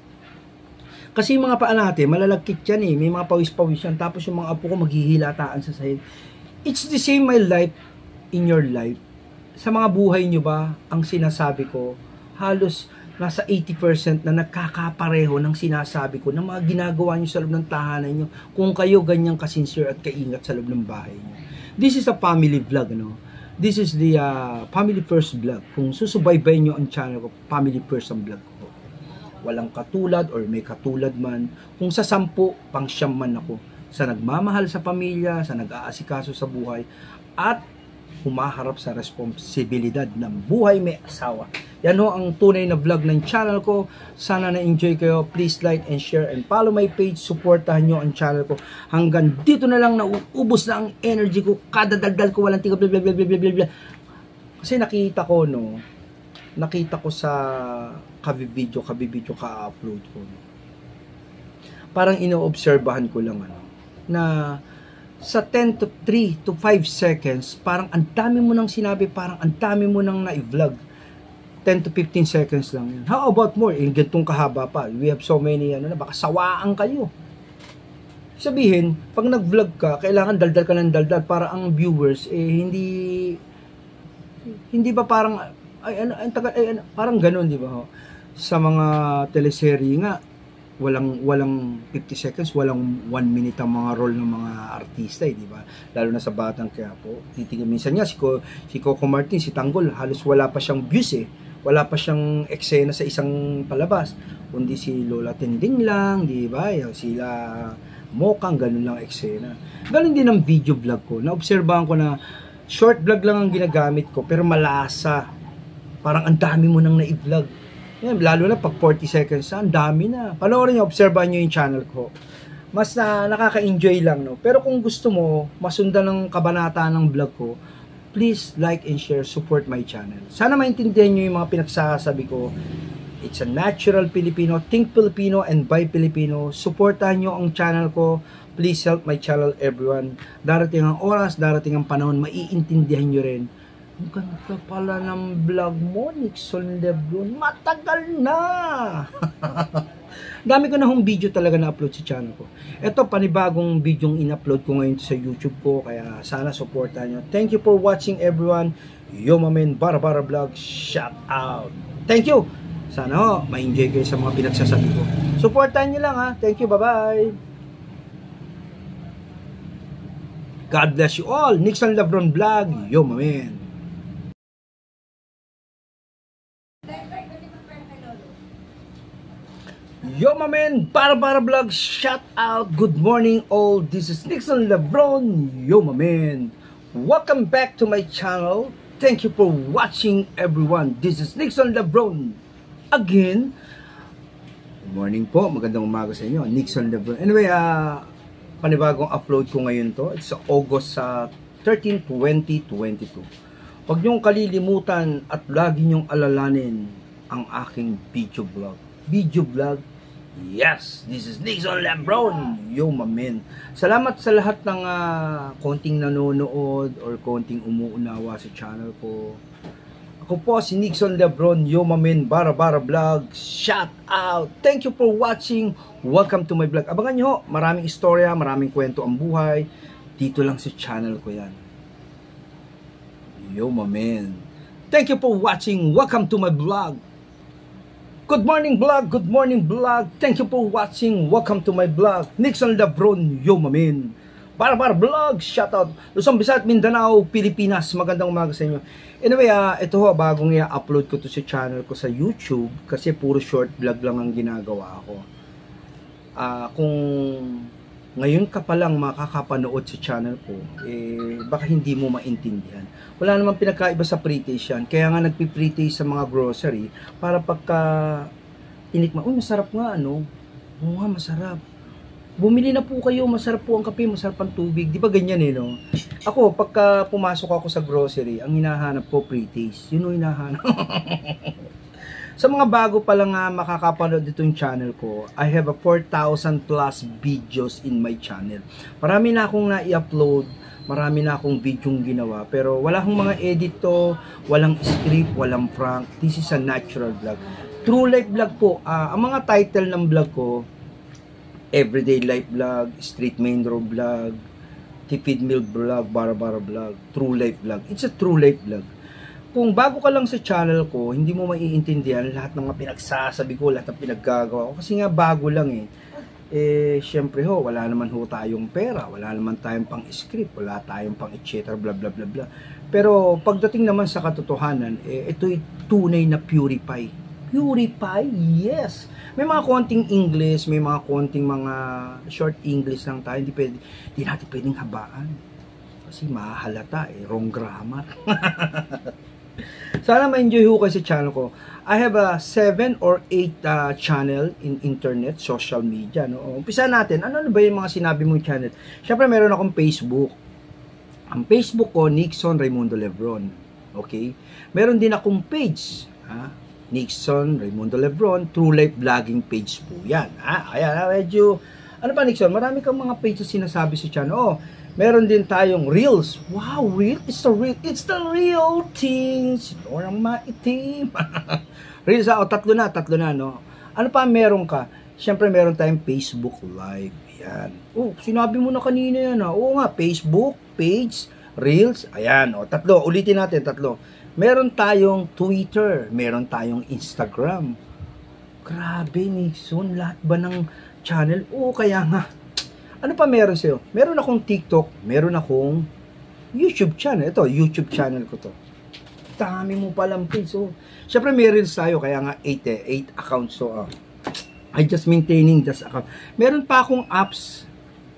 Kasi yung mga paa natin, malalagkit yan may mga pawis-pawis yan. Tapos yung mga apo ko, maghihilataan sa sahig. It's the same my life in your life. Sa mga buhay nyo ba, ang sinasabi ko, halos nasa 80% na nagkakapareho ng sinasabi ko ng mga ginagawa nyo sa loob ng tahanan nyo kung kayo ganyang kasincere at kaingat sa loob ng bahay nyo. This is a family vlog, This is the family first vlog. Kung susubaybayin nyo ang channel ko, family first ang vlog ko. Walang katulad or may katulad man. Kung sa 10, pang-9 man ako. Sa nagmamahal sa pamilya, sa nag-aasikaso sa buhay, at humaharap sa responsibilidad ng buhay may asawa. Yan ho ang tunay na vlog ng channel ko. Sana na-enjoy kayo. Please like and share and follow my page. Supportahan nyo ang channel ko. Hanggang dito na lang, nauubos na ang energy ko. Kada daldal ko, walang tiga, blablabla. Kasi nakita ko sa kabibidyo ka-upload ko. Parang ino-obserbahan ko lang, na sa 10 to 3 to 5 seconds, parang ang dami mo nang sinabi, parang ang dami mo nang na-vlog. 10 to 15 seconds lang yun. How about more? Gantong kahaba pa. We have so many, baka sawaan kayo. Sabihin, pag nag-vlog ka, kailangan daldal ka ng daldal para ang viewers, hindi ba parang, parang ganun, di ba? Sa mga teleserye nga, walang 50 seconds, walang 1 minute ang mga role ng mga artista, di ba? Lalo na sa Batang Quiapo. Titingnan minsan niya si Coco Martin, si Tanggol, halos wala pa siyang views Wala pa siyang eksena sa isang palabas. Kundi si Lola Tending lang, di ba? Sila Mukhang ganun lang eksena. Ganun din ang video vlog ko. Naobserbahan ko na short vlog lang ang ginagamit ko, pero malasa. Parang ang dami mo nang na-vlog. Yan, lalo na pag 40 seconds na, ang dami na. Panoorin nyo, obserbahan nyo yung channel ko. Mas nakaka-enjoy lang, no? Pero kung gusto mo, masundan ng kabanata ng vlog ko, please like and share, support my channel. Sana maintindihan nyo yung mga pinagsasabi ko. It's a natural Filipino, think Filipino, and buy Filipino. Supportahan nyo ang channel ko. Please help my channel, everyone. Darating ang oras, darating ang panahon, maiintindihan nyo rin. Ang ganda pala ng vlog mo, Nixon Lebron. Matagal na! Dami ko na hong video talaga na-upload sa channel ko. Ito, panibagong video yung in-upload ko ngayon sa YouTube ko. Kaya sana supportahan nyo. Thank you for watching, everyone. Yo, mamen, Bara Vlog. Shout out! Thank you! Sana ho, ma-enjoy kayo sa mga pinagsasabi ko. Supportahan nyo lang ha. Thank you, bye-bye! God bless you all. Nixon Lebron Vlog. Yo, mamen. Yo, my man, Bara Vlog, shout out, good morning all, this is Nixon Lebron, yo, my man, welcome back to my channel, thank you for watching everyone, this is Nixon Lebron, again, good morning po, magandang umaga sa inyo, Nixon Lebron, anyway, panibagong upload ko ngayon to, it's August 13, 2022, huwag niyong kalilimutan at lagi niyong alalanin ang aking video vlog, yes, this is Nixon Lebron. Yo, mamen. Salamat sa lahat ng konting nanonood or konting umuunawa sa channel ko. Ako po si Nixon Lebron. Yo, mamen. Bara Vlog. Shout out. Thank you for watching. Welcome to my vlog. Abangan nyo, maraming istorya, maraming kwento ang buhay. Dito lang sa channel ko yan. Yo, mamen. Thank you for watching. Welcome to my vlog. Good morning vlog, thank you for watching, welcome to my vlog, Nixon Lebron, yo mamin, Bara Vlog, shout out, Luzon, Visayas, Mindanao, Pilipinas, magandang umaga sa inyo. Anyway, ito ho, bagong i-upload ko to sa channel ko sa YouTube, kasi puro short vlog lang ang ginagawa ko. Kung ngayon ka pa lang makakapanood sa channel ko, baka hindi mo maintindihan. Wala namang pinakaiba sa pre-taste yan. Kaya nga nagpi-pre-taste sa mga grocery para pagka tinikman, masarap nga ano. Oo nga, masarap. Bumili na po kayo, masarap po ang kape, masarap ang tubig. Di ba ganyan no? Ako, pagka pumasok ako sa grocery, ang hinahanap ko pre-taste. Yun ang hinahanap. Sa mga bago pa lang makakapanood itong channel ko, I have a 4,000 plus videos in my channel. Marami na akong na-i-upload, marami na akong videong ginawa, pero wala akong mga edit to, walang script, walang prank. This is a natural vlog. True life vlog po. Ang mga title ng vlog ko, Everyday Life Vlog, Street Main Road Vlog, Tipid Meal Vlog, Bara Vlog, True Life Vlog. It's a true life vlog. Kung bago ka lang sa channel ko, hindi mo maiintindihan lahat ng mga pinagsasabi ko, lahat ng pinaggagawa ko. Kasi nga bago lang syempre ho, wala naman ho tayong pera, wala naman tayong pang script, wala tayong pang etc. bla bla bla bla. Pero pagdating naman sa katotohanan, ito'y tunay na purify. Purify? Yes! May mga konting English, may mga konting mga short English lang tayo, hindi natin pwedeng habaan. Kasi mahalata wrong grammar. Sana ma-enjoy ho kayo sa channel ko. I have a 7 or 8 channel in internet, social media. No? Umpisa natin. Ano ba yung mga sinabi mong channel? Siyempre, meron akong Facebook. Ang Facebook ko, Nixon Raimundo Lebron. Okay? Meron din akong page. Nixon Raimundo Lebron, True Life Vlogging page po yan. Ayan, medyo, ano pa Nixon? Marami kang mga pages sinasabi sa channel. Meron din tayong Reels. Wow, Real? It's the real things. Orang maitim. Reels, tatlo na, no? Ano pa meron ka? Siyempre, meron tayong Facebook Live. Yan. Sinabi mo na kanina yan, Oo nga, Facebook, page, Reels. Ayan, tatlo. Ulitin natin, tatlo. Meron tayong Twitter. Meron tayong Instagram. Grabe, Nixon. Lahat ba ng channel? Kaya nga. Ano pa meron sa'yo? Meron akong TikTok, meron akong YouTube channel. Ito, YouTube channel ko to. Dami mo palang page. Siyempre may reels tayo, kaya nga 8 accounts. I just maintaining this account. Meron pa akong apps.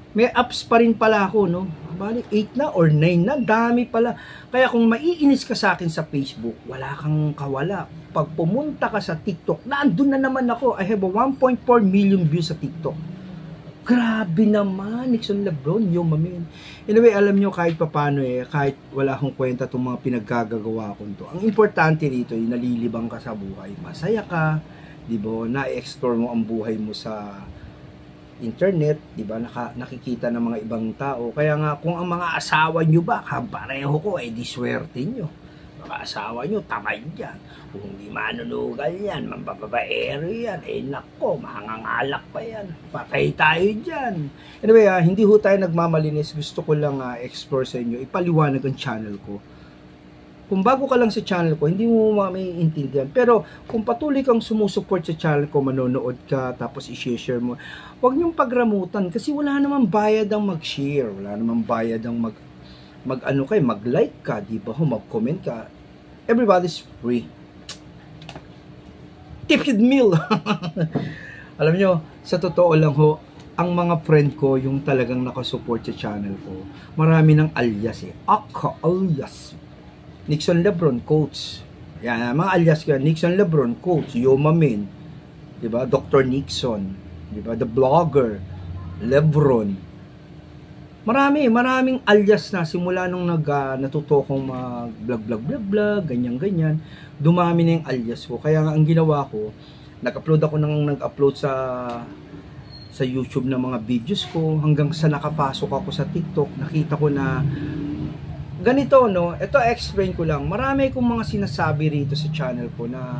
May apps pa rin pala ako, no? Bali, 8 na or 9 na, dami pala. Kaya kung maiinis ka sa akin sa Facebook, wala kang kawala. Pag pumunta ka sa TikTok, nandun na naman ako. I have a 1.4 million views sa TikTok. Grabe naman, Nixon Lebron, yung mamin. Anyway, alam nyo, kahit papano kahit wala akong kwenta itong mga pinaggagawa ko to. Ang importante rito, yung nalilibang ka sa buhay. Masaya ka, di ba? Na-explore mo ang buhay mo sa internet, di ba? Nakikita ng mga ibang tao. Kaya nga, kung ang mga asawa nyo ba, pareho ko, di swerte nyo. Mga asawa nyo, tamad yan. Kung hindi manunugal yan, mambababaero yan, nako, mahangangalak pa yan. Patay tayo dyan. Anyway, hindi ho tayo nagmamalinis. Gusto ko lang explore sa inyo, ipaliwanag ang channel ko. Kung bago ka lang sa channel ko, hindi mo maiintindihan. Pero kung patuloy kang sumusuport sa channel ko, manonood ka, tapos i-share mo, huwag niyong pagramutan kasi wala namang bayad ang mag-share. Wala namang bayad ang mag-like ka, di ba? Mag-comment ka. Everybody's free. Tipped meal. Alam nyo, sa totoo lang ho, ang mga friend ko, yung talagang nakasupport sa channel ko, marami ng alias alias. Nixon Lebron, Coach. Yan, mga alias ko yan. Nixon Lebron, Coach. Yoma Min. Diba? Dr. Nixon. Diba? The Blogger. Lebron. Maraming alias na simula nung natuto kong mag-vlog, ganyan. Dumami na yung alias ko. Kaya nga, ang ginawa ko, nag-upload sa YouTube ng mga videos ko hanggang sa nakapasok ako sa TikTok. Nakita ko na ganito, no? Ito, explain ko lang. Marami kong mga sinasabi rito sa channel ko na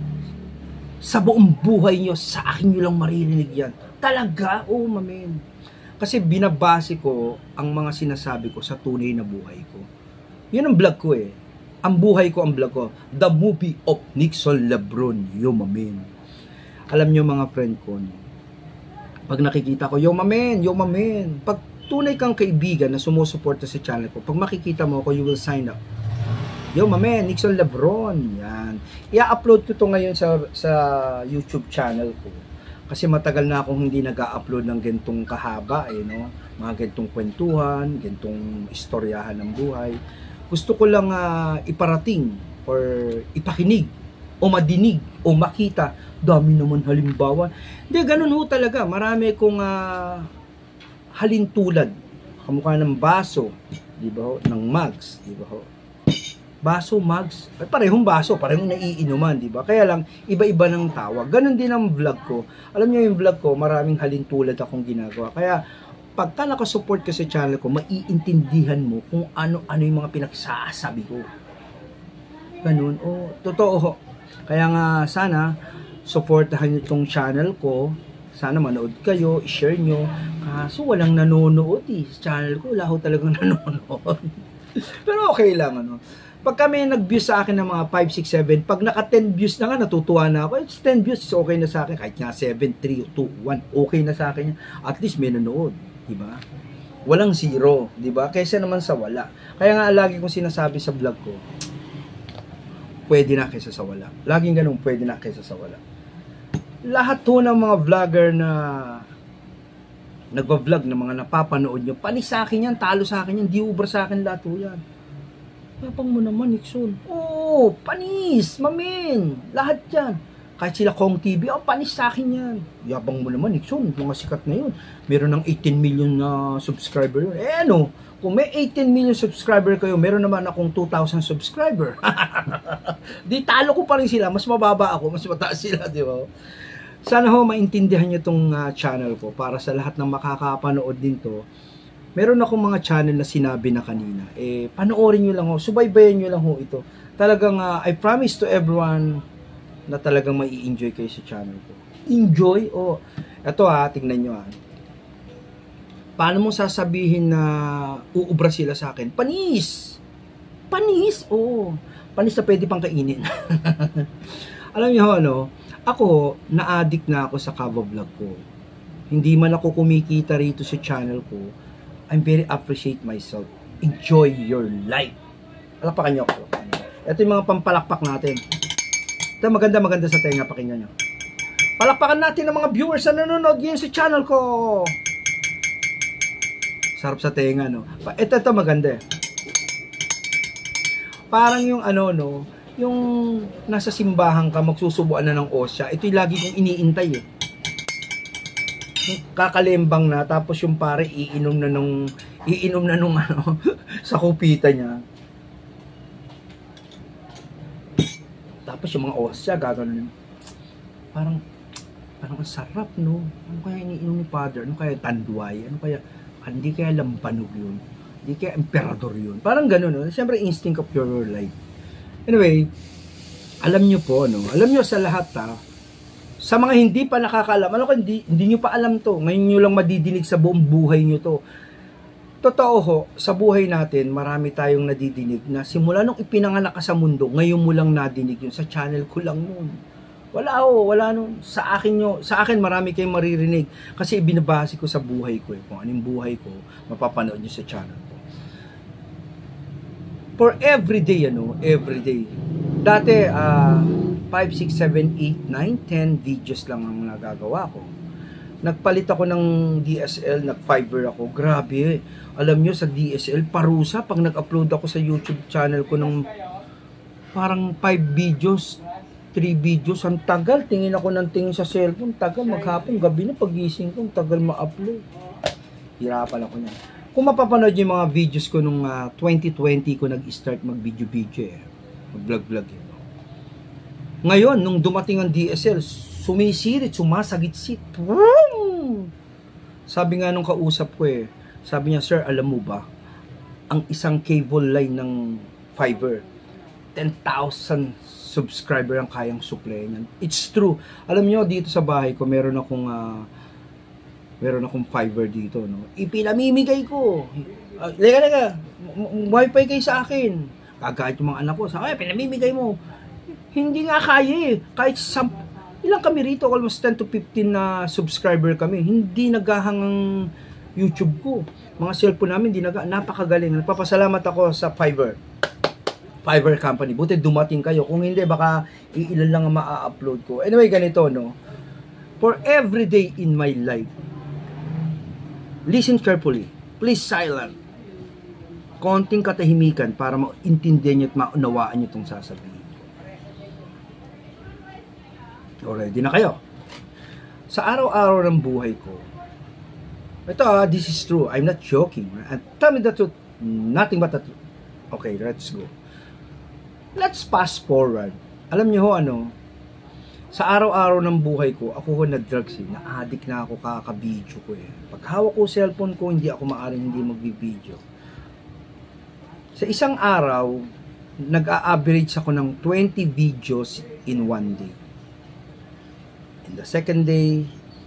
sa buong buhay nyo, sa akin nyo lang maririnig yan. Talaga? Oo, mamin. Kasi binabase ko ang mga sinasabi ko sa tunay na buhay ko. Yun ang vlog ko Ang buhay ko, ang vlog ko. The Movie of Nixon Lebron. Yo, mamin. Alam nyo mga friend ko, no? Pag nakikita ko, yo, mamin. Pag tunay kang kaibigan na sumusuporta sa channel ko, pag makikita mo ako, you will sign up. Yo, mamen, Nixon Lebron. Yan. I-upload ko to ngayon sa YouTube channel ko. Kasi matagal na akong hindi nag-upload ng gantong kahaba, no? Mga gantong kwentuhan, gantong istoryahan ng buhay. Gusto ko lang iparating or ipakinig o madinig o makita. Dami naman halimbawa. Hindi, ganun ho talaga. Marami kong halintulad, kamukha ng baso, di ba ho, ng mugs, di ba ho? Baso, mugs, parehong baso, parehong naiinuman, di ba? Kaya lang, iba-iba ng tawag. Ganon din ang vlog ko. Alam niyo yung vlog ko, maraming halintulad akong ginagawa. Kaya, pagka nakasupport ka sa channel ko, maiintindihan mo kung ano-ano yung mga pinagsasabi ko. Ganon, totoo ho. Kaya nga, sana, supportahan niyo itong channel ko. Sana manood kayo, i-share nyo. Kaso walang nanonood sa channel ko, wala ko talagang nanonood. Pero okay lang, Pag kami nag-views sa akin ng mga 5, 6, 7, pag naka 10 views na nga, natutuwa na ako. It's 10 views, okay na sa akin. Kahit nga 7, 3, 2, 1, okay na sa akin. At least may nanonood, diba? Walang zero, diba? Kaysa naman sa wala. Kaya nga, lagi kong sinasabi sa vlog ko, pwede na kaysa sa wala. Laging ganun, pwede na kaysa sa wala. Lahat to ng mga vlogger na nagva-vlog ng mga napapanood nyo, panis sa akin yan, talo sa akin yan, di ubra sa akin lahat yan. Tapang mo naman, Nixon. Oo, panis, mamin, lahat yan. Kahit sila Kong TV, panis sa akin yan. Yabang mo naman, Nixon, mga sikat na yun. Meron ng 18 million na subscriber yun. Kung may 18 million subscriber kayo, meron naman akong 2,000 subscriber. Di talo ko pa rin sila, mas mababa ako, mas mataas sila, di ba? Sana ho maintindihan nyo itong channel ko para sa lahat ng makakapanood din to. Meron akong mga channel na sinabi na kanina. Panoorin nyo lang ho, subaybayan nyo lang ho ito. Talagang I promise to everyone na talagang mai-enjoy kayo sa channel ko. Enjoy? Ito tingnan nyo Paano mo sasabihin na uubra sila sa akin? Panis! Panis? Panis na pwede pang kainin. Alam nyo ako, na-addict na ako sa cover vlog ko. Hindi man ako kumikita rito sa channel ko, I'm very appreciate myself. Enjoy your life. Palakpakan nyo ako. Ito yung mga pampalakpak natin. Ito maganda sa tenga, pakinggan nyo. Palakpakan natin ang mga viewers na nanonood ngayon sa channel ko. Sarap sa tenga, no? Ito maganda eh. Parang yung ano, no? Yung nasa simbahan ka, magsusubuan na ng osya. Ito yung lagi kong iniintay eh. Kakalembang na, tapos yung pare iinom na nung ano, sa kupita niya. Tapos yung mga osya, gagano. Parang ang sarap, no? Ano kaya iniinom ni Father? Ano kaya tanduay? Ano kaya, hindi kaya lambanog yun? Hindi kaya emperador yun? Parang gano'n, no? Siyempre, instinct of your life. Anyway, alam nyo po, no? Alam nyo sa lahat, ha? Sa mga hindi pa nakakaalam, ano kung hindi nyo pa alam to, ngayon nyo lang madidinig sa buong buhay nyo to. Totoo ho, sa buhay natin, marami tayong nadidinig na simula nung ipinanganak ka sa mundo, ngayon mo lang nadinig yun. Sa channel ko lang nun. Wala nun. Sa akin marami kayong maririnig kasi ibinabase ko sa buhay ko eh. Kung anong buhay ko, mapapanood nyo sa channel ko. For everyday, everyday. Dati, 5, 6, 7, 8, 9, 10 videos lang ang nagagawa ko. Nagpalit ako ng DSL, nag-Fiverr ako. Grabe, alam nyo sa DSL, parusa pag nag-upload ako sa YouTube channel ko ng parang 5 videos, 3 videos, ang tagal, tingin ako ng tingin sa cellphone, tagal, maghapon, gabi na, pagising ko, tagal ma-upload. Hirapan ako niyan. Kung mapapanood yung mga videos ko nung 2020 ko nag-start mag-video eh, mag-vlog yun. Ngayon, nung dumating ang DSL, sumisirit, sumasagit-sit. Sabi nga nung kausap ko eh, sabi niya, sir, alam mo ba, ang isang cable line ng Fiverr, 10,000 subscriber ang kayang supply niyan. It's true. Alam niyo dito sa bahay ko meron akong Fiverr dito, no. Ipinamimigay ko. Lega. Wifi kayo sa akin. Kagahit yung mga anak ko, sa pinamimigay mo. Hindi nga kaya eh. Kahit ilang kami rito, almost 10 to 15 na subscriber kami. Hindi naghahangang YouTube ko. Mga cellphone namin, napakagaling. Nagpapasalamat ako sa Fiverr company. Buti dumating kayo. Kung hindi, baka ilan lang ang maa-upload ko. Anyway, ganito, no? For every day in my life, listen carefully. Please silent. Konting katahimikan para maintindihan nyo at maunawaan nyo itong sasabihin. Ready na kayo? Sa araw-araw ng buhay ko, ito this is true. I'm not joking. And tell me the truth. Nothing but the truth. Okay, let's go. Let's fast forward. Alam niyo ho, sa araw-araw ng buhay ko, ako ho nag-drugs eh. Na-addict na ako kaka-video ko eh. Pag hawak ko cellphone ko, hindi ako maaaring hindi mag-video. Sa isang araw, nag-a-average ako ng 20 videos in one day. In the second day,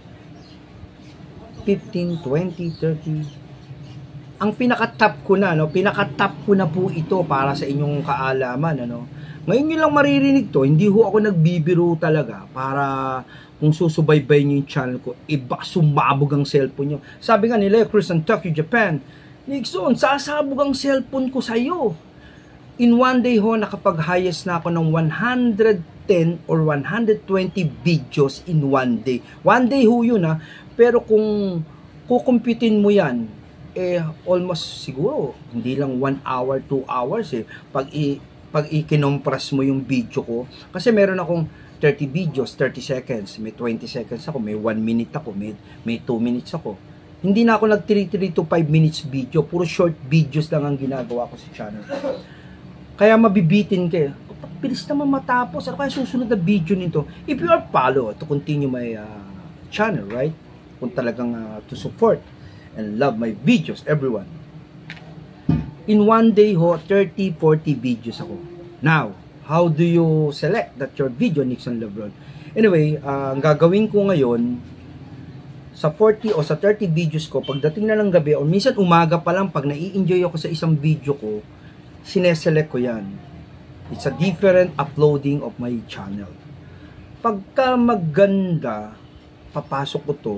15, 20, 30. Ang pinaka-top ko na, pinaka-top ko na po ito para sa inyong kaalaman, Ngayon nyo lang maririnig to, hindi ho ako nagbibiro talaga para kung susubaybay nyo yung channel ko, iba sumabog ang cellphone nyo. Sabi nga nila, Chris and Tokyo, Japan, Nixon, sasabog ang cellphone ko sa'yo. In one day ho, nakapag-highest na ako ng 110 or 120 videos in one day. One day ho yun pero kung kukumpitin mo yan, almost siguro, hindi lang 1 hour, 2 hours pag i-kinompras mo yung video ko. Kasi meron akong 30 videos, 30 seconds, may 20 seconds ako, may 1 minute ako, may 2 minutes ako. Hindi na ako nag 3 to 5 minutes video, puro short videos lang ang ginagawa ko sa channel. Kaya mabibitin kayo. Bilis naman matapos. Ano kaya susunod na video nito? If you are follow to continue my channel, right? Kung talagang to support and love my videos, everyone. In one day ho, 30, 40 videos ako. Now, how do you select that your video, Nixon Lebron? Anyway, ang gagawin ko ngayon, sa 40 o sa 30 videos ko, pagdating na ng gabi, o minsan umaga pa lang, pag nai-enjoy ako sa isang video ko, sineselect ko yan. It's a different uploading of my channel. Pagka maganda, papasok ko to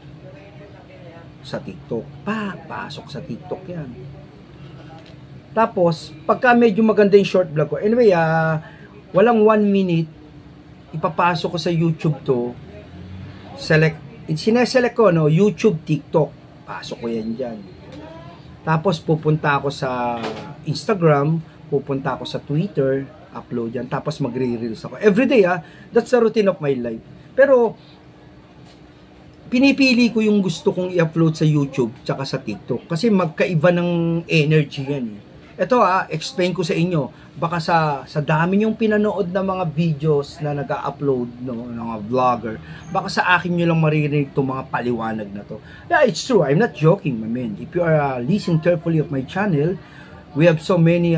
sa TikTok. Pasok sa TikTok yan. Tapos, pagka medyo maganda yung short vlog ko, anyway, walang 1 minute, ipapasok ko sa YouTube to, sineselect ko, YouTube, TikTok. Pasok ko yan dyan. Tapos pupunta ako sa Instagram, pupunta ako sa Twitter, upload yan, tapos magre-reels ako. Everyday that's the routine of my life. Pero, pinipili ko yung gusto kong i-upload sa YouTube tsaka sa TikTok. Kasi magkaiba ng energy yan eh. Ito explain ko sa inyo. Baka sa dami yung pinanood na mga videos na nag-upload ng mga vlogger, baka sa akin nyo lang maririnig itong mga paliwanag na to. Yeah, it's true. I'm not joking, my man. If you are listening carefully of my channel, we have so many,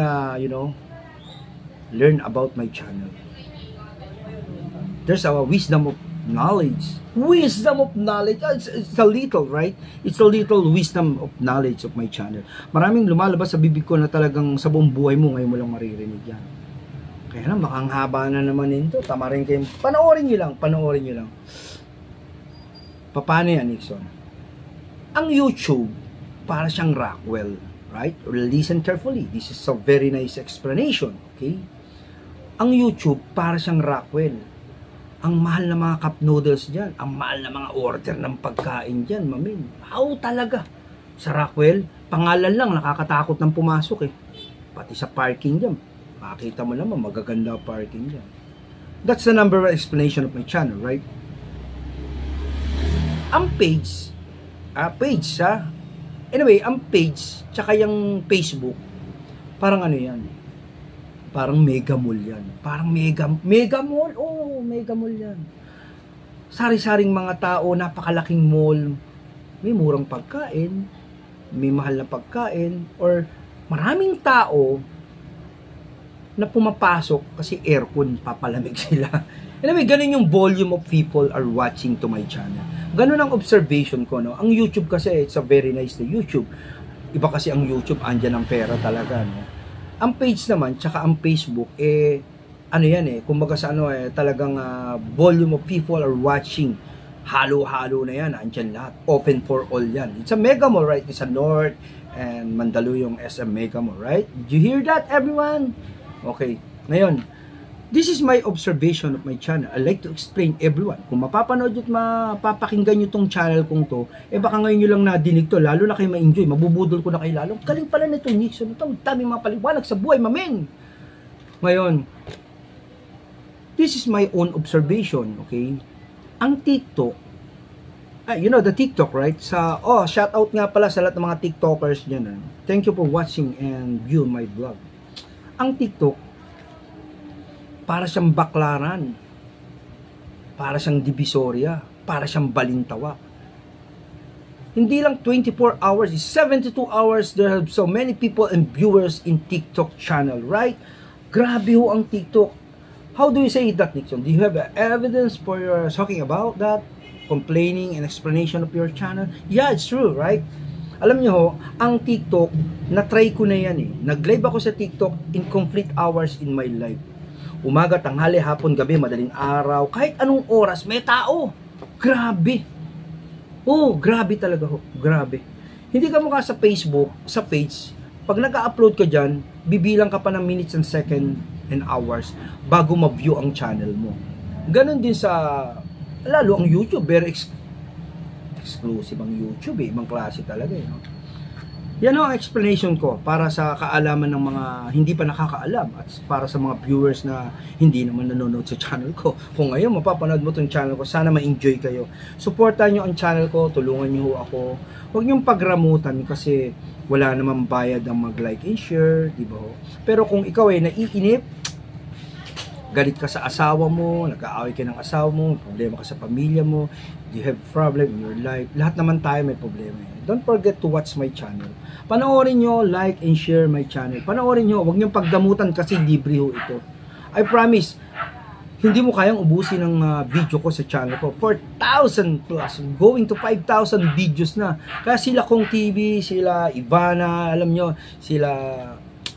learn about my channel. There's a wisdom of knowledge. Wisdom of knowledge. It's a little, right? It's a little wisdom of knowledge of my channel. Maraming lumalabas sa bibig ko na talagang sa buong buhay mo ngayon mo lang maririnig yan. Kaya na, makang haba na naman nito. Tama rin kayo. Panoorin nyo lang. Paano yan, Nixon? Ang YouTube, para siyang Rockwell, right? Listen carefully. This is a very nice explanation, okay? Ang YouTube, para siyang Rockwell. Ang mahal na mga cup noodles dyan, ang mahal na mga order ng pagkain dyan, mamin. How talaga? Sa Rockwell, pangalan lang, nakakatakot ng pumasok eh. Pati sa parking dyan, makikita mo naman, magaganda parking dyan. That's the number one explanation of my channel, right? Ang page, anyway, ang page, tsaka yung Facebook, parang ano yan, parang mega mall yan. Parang mega mall. Oh, mega mall yan. Sari-saring mga tao, napakalaking mall. May murang pagkain, may mahal na pagkain, or maraming tao na pumapasok kasi aircon, papalamig sila. Anyway, ganun yung volume of people are watching to my channel. Ganun ang observation ko, no? Ang YouTube kasi, it's a very nice na YouTube. Iba kasi ang YouTube, andyan ang pera talaga, no? Ang page naman, tsaka ang Facebook, ano yan kumbaga sa talagang volume of people are watching. Halo-halo na yan, andyan lahat. Open for all yan. It's a mega mall, right? It's a North and Mandaluyong SM mega mall, right? Did you hear that, everyone? Okay. Ngayon, this is my observation of my channel. I like to explain everyone. Kung mapapanood at mapapakinggan nyo tong channel kong to, baka ngayon nyo lang nadinig to, lalo na kayo ma-enjoy, mabubudol ko na kayo lalo. Galing pala nito, Nixon. Itong daming mga paliwanag sa buhay, mamen. Ngayon, this is my own observation, okay? Ang TikTok, you know the TikTok, right? Shout out nga pala sa lahat ng mga TikTokers dyan. Thank you for watching and view my vlog. Ang TikTok, para siyang baklaran, para siyang divisoria, para siyang balintawak. Hindi lang 24 hours, 72 hours, there have so many people and viewers in TikTok channel, right? Grabe ho ang TikTok. How do you say that, Nixon? Do you have evidence for your talking about that? Complaining and explanation of your channel? Yeah, it's true, right? Alam niyo ho, ang TikTok, na-try ko na yan Nag-live ako sa TikTok in complete hours in my life. Umaga, tanghali, hapon, gabi, madaling araw, kahit anong oras, may tao. Grabe. Oh, grabe talaga ho. Grabe. Hindi ka mukha sa Facebook, sa page, pag nag-upload ka dyan, bibilang ka pa ng minutes and second and hours bago ma-view ang channel mo. Ganon din sa, lalo ang YouTube, very exclusive ang YouTube ibang klase talaga no? Yan ang explanation ko para sa kaalaman ng mga hindi pa nakakaalam at para sa mga viewers na hindi naman nanonood sa channel ko. Kung ngayon mapapanood mo tong channel ko, sana ma-enjoy kayo. Supportan nyo ang channel ko, tulungan nyo ako. Huwag nyong pagramutan kasi wala namang bayad ang mag-like and share, di ba? Pero kung ikaw ay naiinip, galit ka sa asawa mo, nag-aaway ka ng asawa mo, problema ka sa pamilya mo, you have problem in your life, lahat naman tayo may problema. Don't forget to watch my channel. Panoorin nyo, like and share my channel. Panoorin nyo, huwag nyo pagdamutan kasi libre ho ito. I promise, hindi mo kayang ubusin ng video ko sa channel ko. 4,000 plus, going to 5,000 videos na. Kaya sila Kong TV, sila Ivana, alam nyo, sila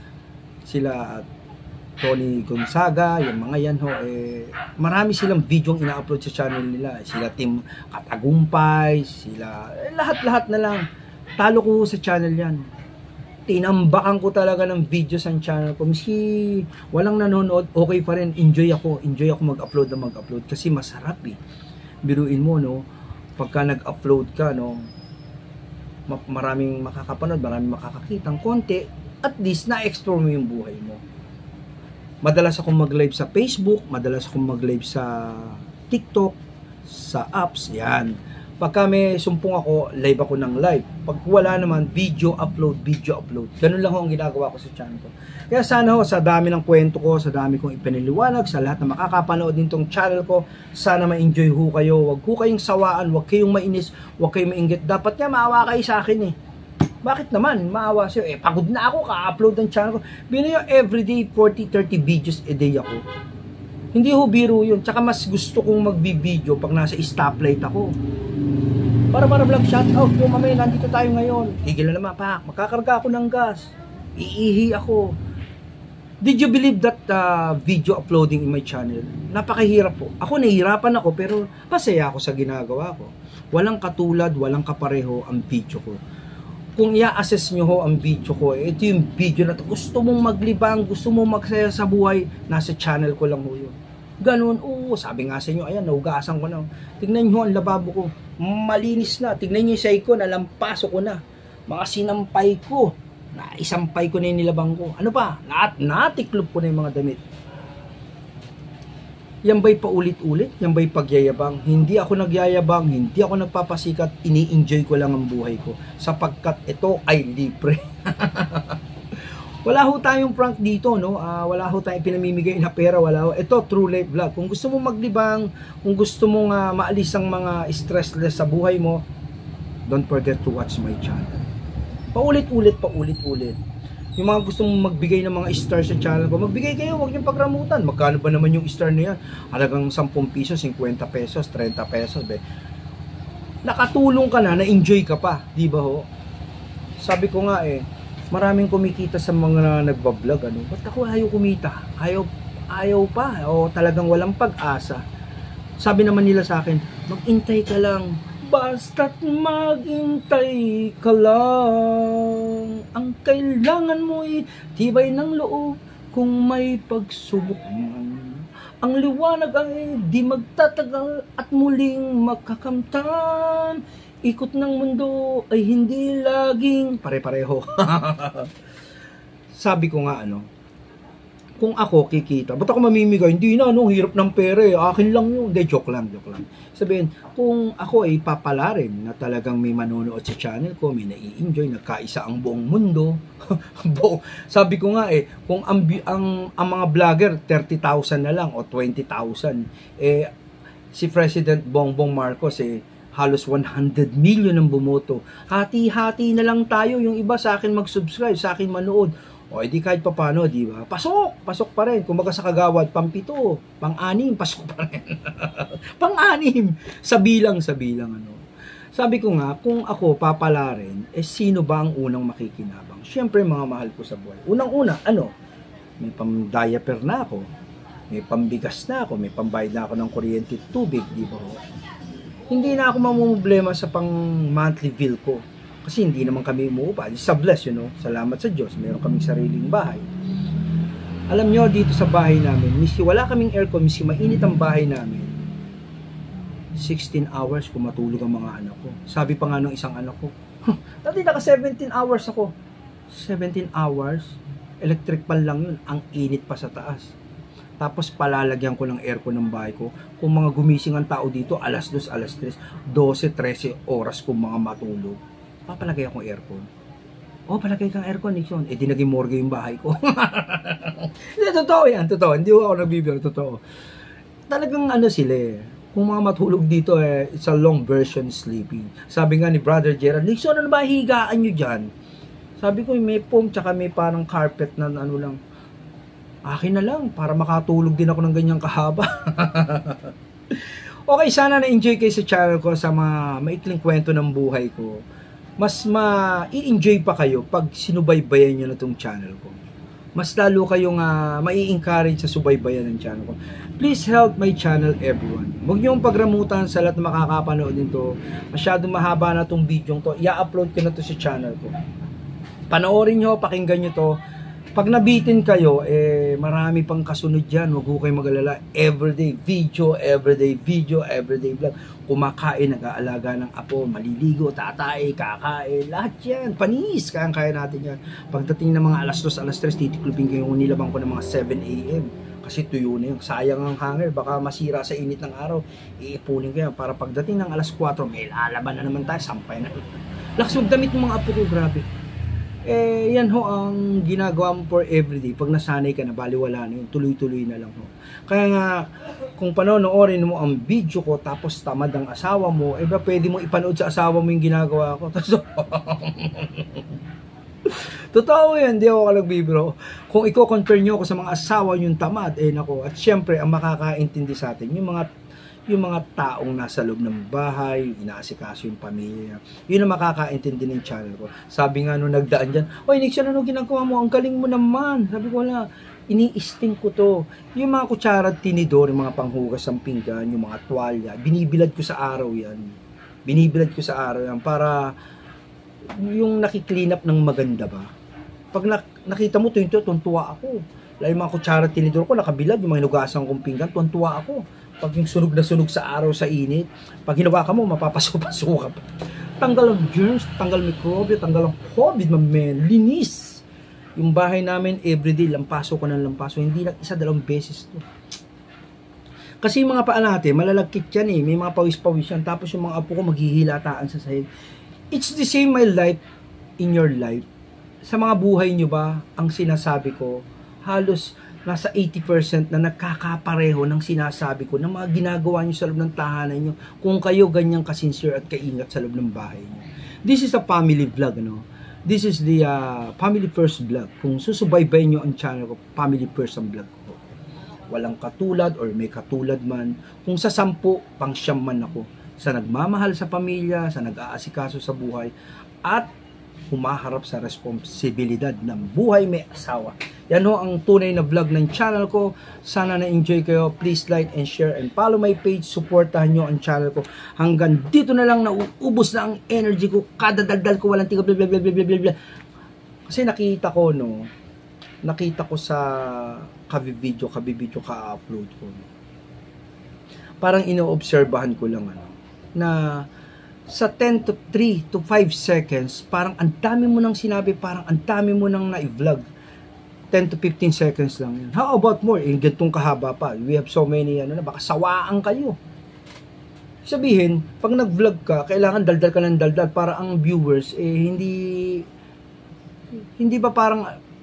Tony Gonzaga, yung mga yan ho, marami silang video ang ina-upload sa channel nila. Sila Team Katagumpay, sila, lahat-lahat na lang. Talo ko sa channel yan. Tinambakan ko talaga ng video sa channel ko. Miski walang nanonood, okay pa rin. Enjoy ako mag-upload na mag-upload kasi masarap Biruin mo, no, pagka nag-upload ka, no, maraming makakapanood, maraming makakakitang konti, at least na-explore mo yung buhay mo. Madalas akong mag-live sa Facebook, madalas akong mag-live sa TikTok, sa apps, yan. Pagka may sumpong ako, live ako ng live. Pag wala naman, video upload. Ganun lang ho ang ginagawa ko sa channel ko. Kaya sana ho, sa dami ng kwento ko, sa dami kong ipiniliwanag, sa lahat na makakapanood nitong channel ko, sana ma-enjoy ho kayo. Huwag ho kayong sawaan, huwag kayong mainis, huwag kayong mainggit. Dapat nga maawa kayo sa akin eh. Bakit naman? Maawa sa'yo. Pagod na ako, ka-upload ng channel ko. Bino yung everyday 40-30 videos a day ako. Hindi ho biro yun. Tsaka mas gusto kong mag-video pag nasa stoplight ako. Para vlog shout out. Yung mamaya, nandito tayo ngayon. Tigil na naman, pak. Makakarga ako ng gas. Iihi ako. Did you believe that video uploading in my channel? Napakahirap po. Ako nahihirapan ako pero masaya ako sa ginagawa ko. Walang katulad, walang kapareho ang video ko. Kung i-assess nyo ho ang video ko, ito yung video na to. Gusto mong maglibang, gusto mong magsaya sa buhay, nasa channel ko lang ho yun. Ganun, sabi nga sa inyo, ayan, naugasan ko na. Tignan nyo ang lababo ko, malinis na. Tignan nyo yung say ko, nalampaso ko na. Mga sinampay ko, naisampay ko na yung nilabang ko. Ano pa? Natiklop ko na yung mga damit. Yan ba'y paulit-ulit? Yan ba'y pagyayabang? Hindi ako nagyayabang, hindi ako nagpapasikat, ini-enjoy ko lang ang buhay ko. Sapagkat ito ay libre. Wala ho tayong prank dito, no? Wala ho tayong pinamimigay na pera, wala ho. Ito, true life vlog. Kung gusto mong maglibang, kung gusto mong maalis ang mga stressless sa buhay mo, don't forget to watch my channel. Paulit-ulit. Yung mga gusto mong magbigay ng mga stars sa channel ko, magbigay kayo, huwag niyong pagramutan. Magkano ba naman yung star na yan? Halagang 10 pesos, 50 pesos, 30 pesos. Be. Nakatulong ka na-enjoy ka pa. Di ba ho? Sabi ko nga maraming kumikita sa mga nagbablog. Ba't ako ayaw kumita? Ayaw pa. O talagang walang pag-asa. Sabi naman nila sa akin, mag-intay ka lang. Basta't maghintay ka lang. Ang kailangan mo'y tibay ng loob kung may pagsubok man. Ang liwanag ay di magtatagal at muling makakamtan. Ikot ng mundo ay hindi laging pare-pareho. Sabi ko nga kung ako kikita, ba't ako mamimigay? Hindi na, hirap ng pera akin lang yun. Hindi, joke lang. Sabihin, kung ako ay papalarin na talagang may manonood sa channel ko, may nai-enjoy, nagkaisa ang buong mundo. Sabi ko nga kung ang mga vlogger, 30,000 na lang o 20,000, si President Bongbong Marcos halos 100 million ang bumoto. Hati-hati na lang tayo, yung iba sa akin mag-subscribe, sa akin manood. O edi kahit papano, di ba? Pasok pa rin. Kung sa kagawad, pang-7, pang-6, pasok pa rin. Pang-6, sa bilang. Sabi ko nga, kung ako papalarin, sino ba ang unang makikinabang? Siyempre, mga mahal ko sa buhay. Unang-una, may pang-diaper na ako, may pambigas na ako, may pambayad na ako ng kuryente at tubig, di ba? Hindi na ako mamumblema sa pang-monthly bill ko. Kasi hindi naman kami umuupa. Sa bless, salamat sa Diyos. Meron kaming sariling bahay. Alam nyo, dito sa bahay namin, wala kaming aircon, mainit ang bahay namin. 16 hours kung matulog ang mga anak ko. Sabi pa nga ng isang anak ko, dati naka 17 hours ako. 17 hours, electric pan lang yun. Ang init pa sa taas. Tapos palalagyan ko ng aircon ng bahay ko. Kung mga gumising ang tao dito, alas 2, alas 3, 12, 13 oras kung mga matulog. Papalagay akong aircon. Palagay kang aircon, Nixon. Di naging morgue yung bahay ko. Hindi, totoo yan, totoo. Hindi ako nagbibiro, totoo. Talagang sila kung mga matulog dito, it's a long version sleeping. Sabi nga ni Brother Gerald, Nixon, ano ba higaan nyo dyan? Sabi ko, may foam, tsaka may parang carpet na lang. Akin na lang, para makatulog din ako ng ganyang kahaba. Okay, sana na-enjoy kayo sa channel ko sa mga maikling kwento ng buhay ko. Mas ma-i-enjoy pa kayo pag sinubaybayan nyo na itong channel ko. Mas lalo kayong mai-encourage sa subaybayan ng channel ko. Please help my channel, everyone. Huwag nyo pagramutan sa lahat na makakapanood nito. Masyadong mahaba na itong video to. I-upload ko na to sa channel ko. Panoorin nyo, pakinggan nyo to. Pag nabitin kayo, marami pang kasunod dyan. Huwag ko kayo mag-alala. Everyday video, everyday video, everyday vlog. Kumakain, nag-aalaga ng apo, maliligo, tatay, kakain, lahat yan. Panis, kaya natin yan. Pagdating ng mga alas 2, alas 3, titiklubin kayo, nilabang ko ng mga 7 a.m. Kasi tuyo na yung sayang ang hanger, baka masira sa init ng araw. Iipunin ko yan para pagdating ng alas 4, may lalaban na naman tayo, sampay na. Lakas magdamit ng mga apo ko, grabe. Yan ho ang ginagawa mo for everyday. Pag nasanay ka na, baliwala na yun, tuloy-tuloy na lang ho. Kaya nga, kung panonoorin mo ang video ko, tapos tamad ang asawa mo, ba pwede mo ipanood sa asawa mo yung ginagawa ko. Totoo yan, di ako nagbibiro. Kung i-compare nyo ako sa mga asawa yung tamad, nako. At syempre, ang makakaintindi sa atin, yung mga taong nasa loob ng bahay, inaasikaso yung pamilya. Yun ang makakaintindi ng channel ko. Sabi nga nung nagdaan dyan, oy Nixon, ano ginagawa mo? Ang galing mo naman. Sabi ko, wala, ini-sting ko to. Yung mga kutsara at tinidor, yung mga panghugas ng pinggan, yung mga tuwalya, binibilad ko sa araw yan. Binibilad ko sa araw yan para yung nakiklean up ng maganda ba. Pag nakita mo to, tuntua ako. Lalo yung mga kutsara at tinidor ko, nakabilad, yung mga hinugasan kong pinggan, tuntua ako. Pag yung sunog na sunog sa araw sa init, pag hinawa ka mo, mapapaso-paso ka pa. Tanggal ang germs, tanggal mikrobyo, tanggal ang COVID, man, linis. Yung bahay namin, everyday, lampaso ko ng lampaso. Hindi lang isa, 2 beses to. Kasi yung mga paa natin, malalagkit yan may mga pawis-pawis yan. Tapos yung mga apo ko, maghihilataan sa sahig. It's the same my life in your life. Sa mga buhay nyo ba, ang sinasabi ko, halos nasa 80% na nagkakapareho ng sinasabi ko ng mga ginagawa nyo sa loob ng tahanan nyo kung kayo ganyang kasincere at kaingat sa loob ng bahay nyo. This is a family vlog, no? This is the family first vlog. Kung susubaybay nyo ang channel ko, family first ang vlog ko. Walang katulad or may katulad man. Kung sa 10, pang-9 man ako. Sa nagmamahal sa pamilya, sa nag-aasikaso sa buhay, at humaharap sa responsibilidad ng buhay may asawa. Yan ho ang tunay na vlog ng channel ko. Sana na-enjoy kayo. Please like and share and follow my page. Supportahan nyo ang channel ko. Hanggang dito na lang, nauubos na ang energy ko. Kada daldal ko, walang tiga, blablabla. Kasi nakita ko sa kabibidyo ka-upload ko. Parang ino-obserbahan ko lang na sa 10 to 3 to 5 seconds, parang ang dami mo nang sinabi, parang ang dami mo nang na-vlog. 10 to 15 seconds lang yun. How about more? Gantong kahaba pa. We have so many, baka sawaan kayo. Sabihin, pag nag-vlog ka, kailangan daldal ka ng daldal para ang viewers, hindi ba parang,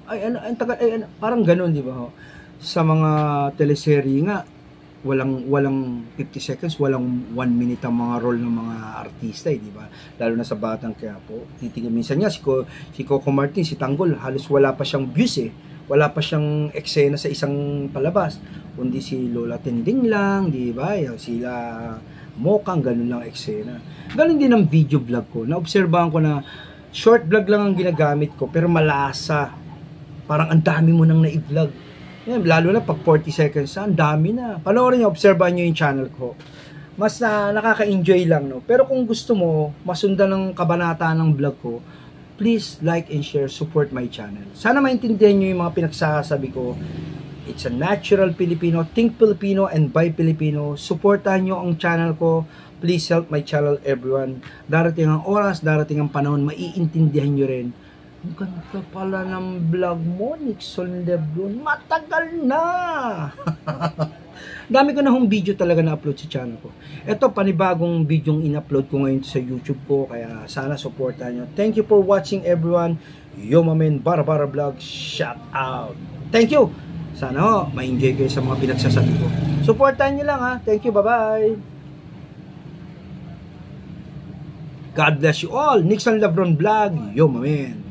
parang ganun, di ba? Sa mga teleserye nga, walang 50 seconds, walang 1 minute ang mga role ng mga artista, di ba? Lalo na sa Batang Quiapo. Titingnan minsan niya si Coco Martin, si Tanggol, halos wala pa siyang views Wala pa siyang eksena sa isang palabas. Kundi si Lola Tending lang, di ba? Sila Mokang, ganun lang eksena. Ganun din ang video vlog ko. Naobserbahan ko na short vlog lang ang ginagamit ko, pero malasa. Parang ang dami mo nang na-vlog. Yan, lalo na pag 40 seconds, ang dami na. Panoorin nyo, obserbahan nyo yung channel ko. Mas nakaka-enjoy lang, no? Pero kung gusto mo, masundan ng kabanata ng vlog ko, please like and share, support my channel. Sana maintindihan nyo yung mga pinagsasabi ko. It's a natural Filipino, think Filipino, and buy Filipino. Supportahan nyo ang channel ko. Please help my channel, everyone. Darating ang oras, darating ang panahon, maiintindihan nyo rin. Ang ganda pala ng vlog mo, Nixon Lebron. Matagal na! Dami ko na hong video talaga na-upload sa channel ko. Ito, panibagong video yung in-upload ko ngayon sa YouTube ko. Kaya sana supportahan nyo. Thank you for watching, everyone. Yo, mamen, Bara Vlog. Shout out! Thank you! Sana ma-enjoy kayo sa mga pinagsasabi ko. Supportahan nyo lang Thank you, bye-bye! God bless you all. Nixon Lebron Vlog. Yo, mamen.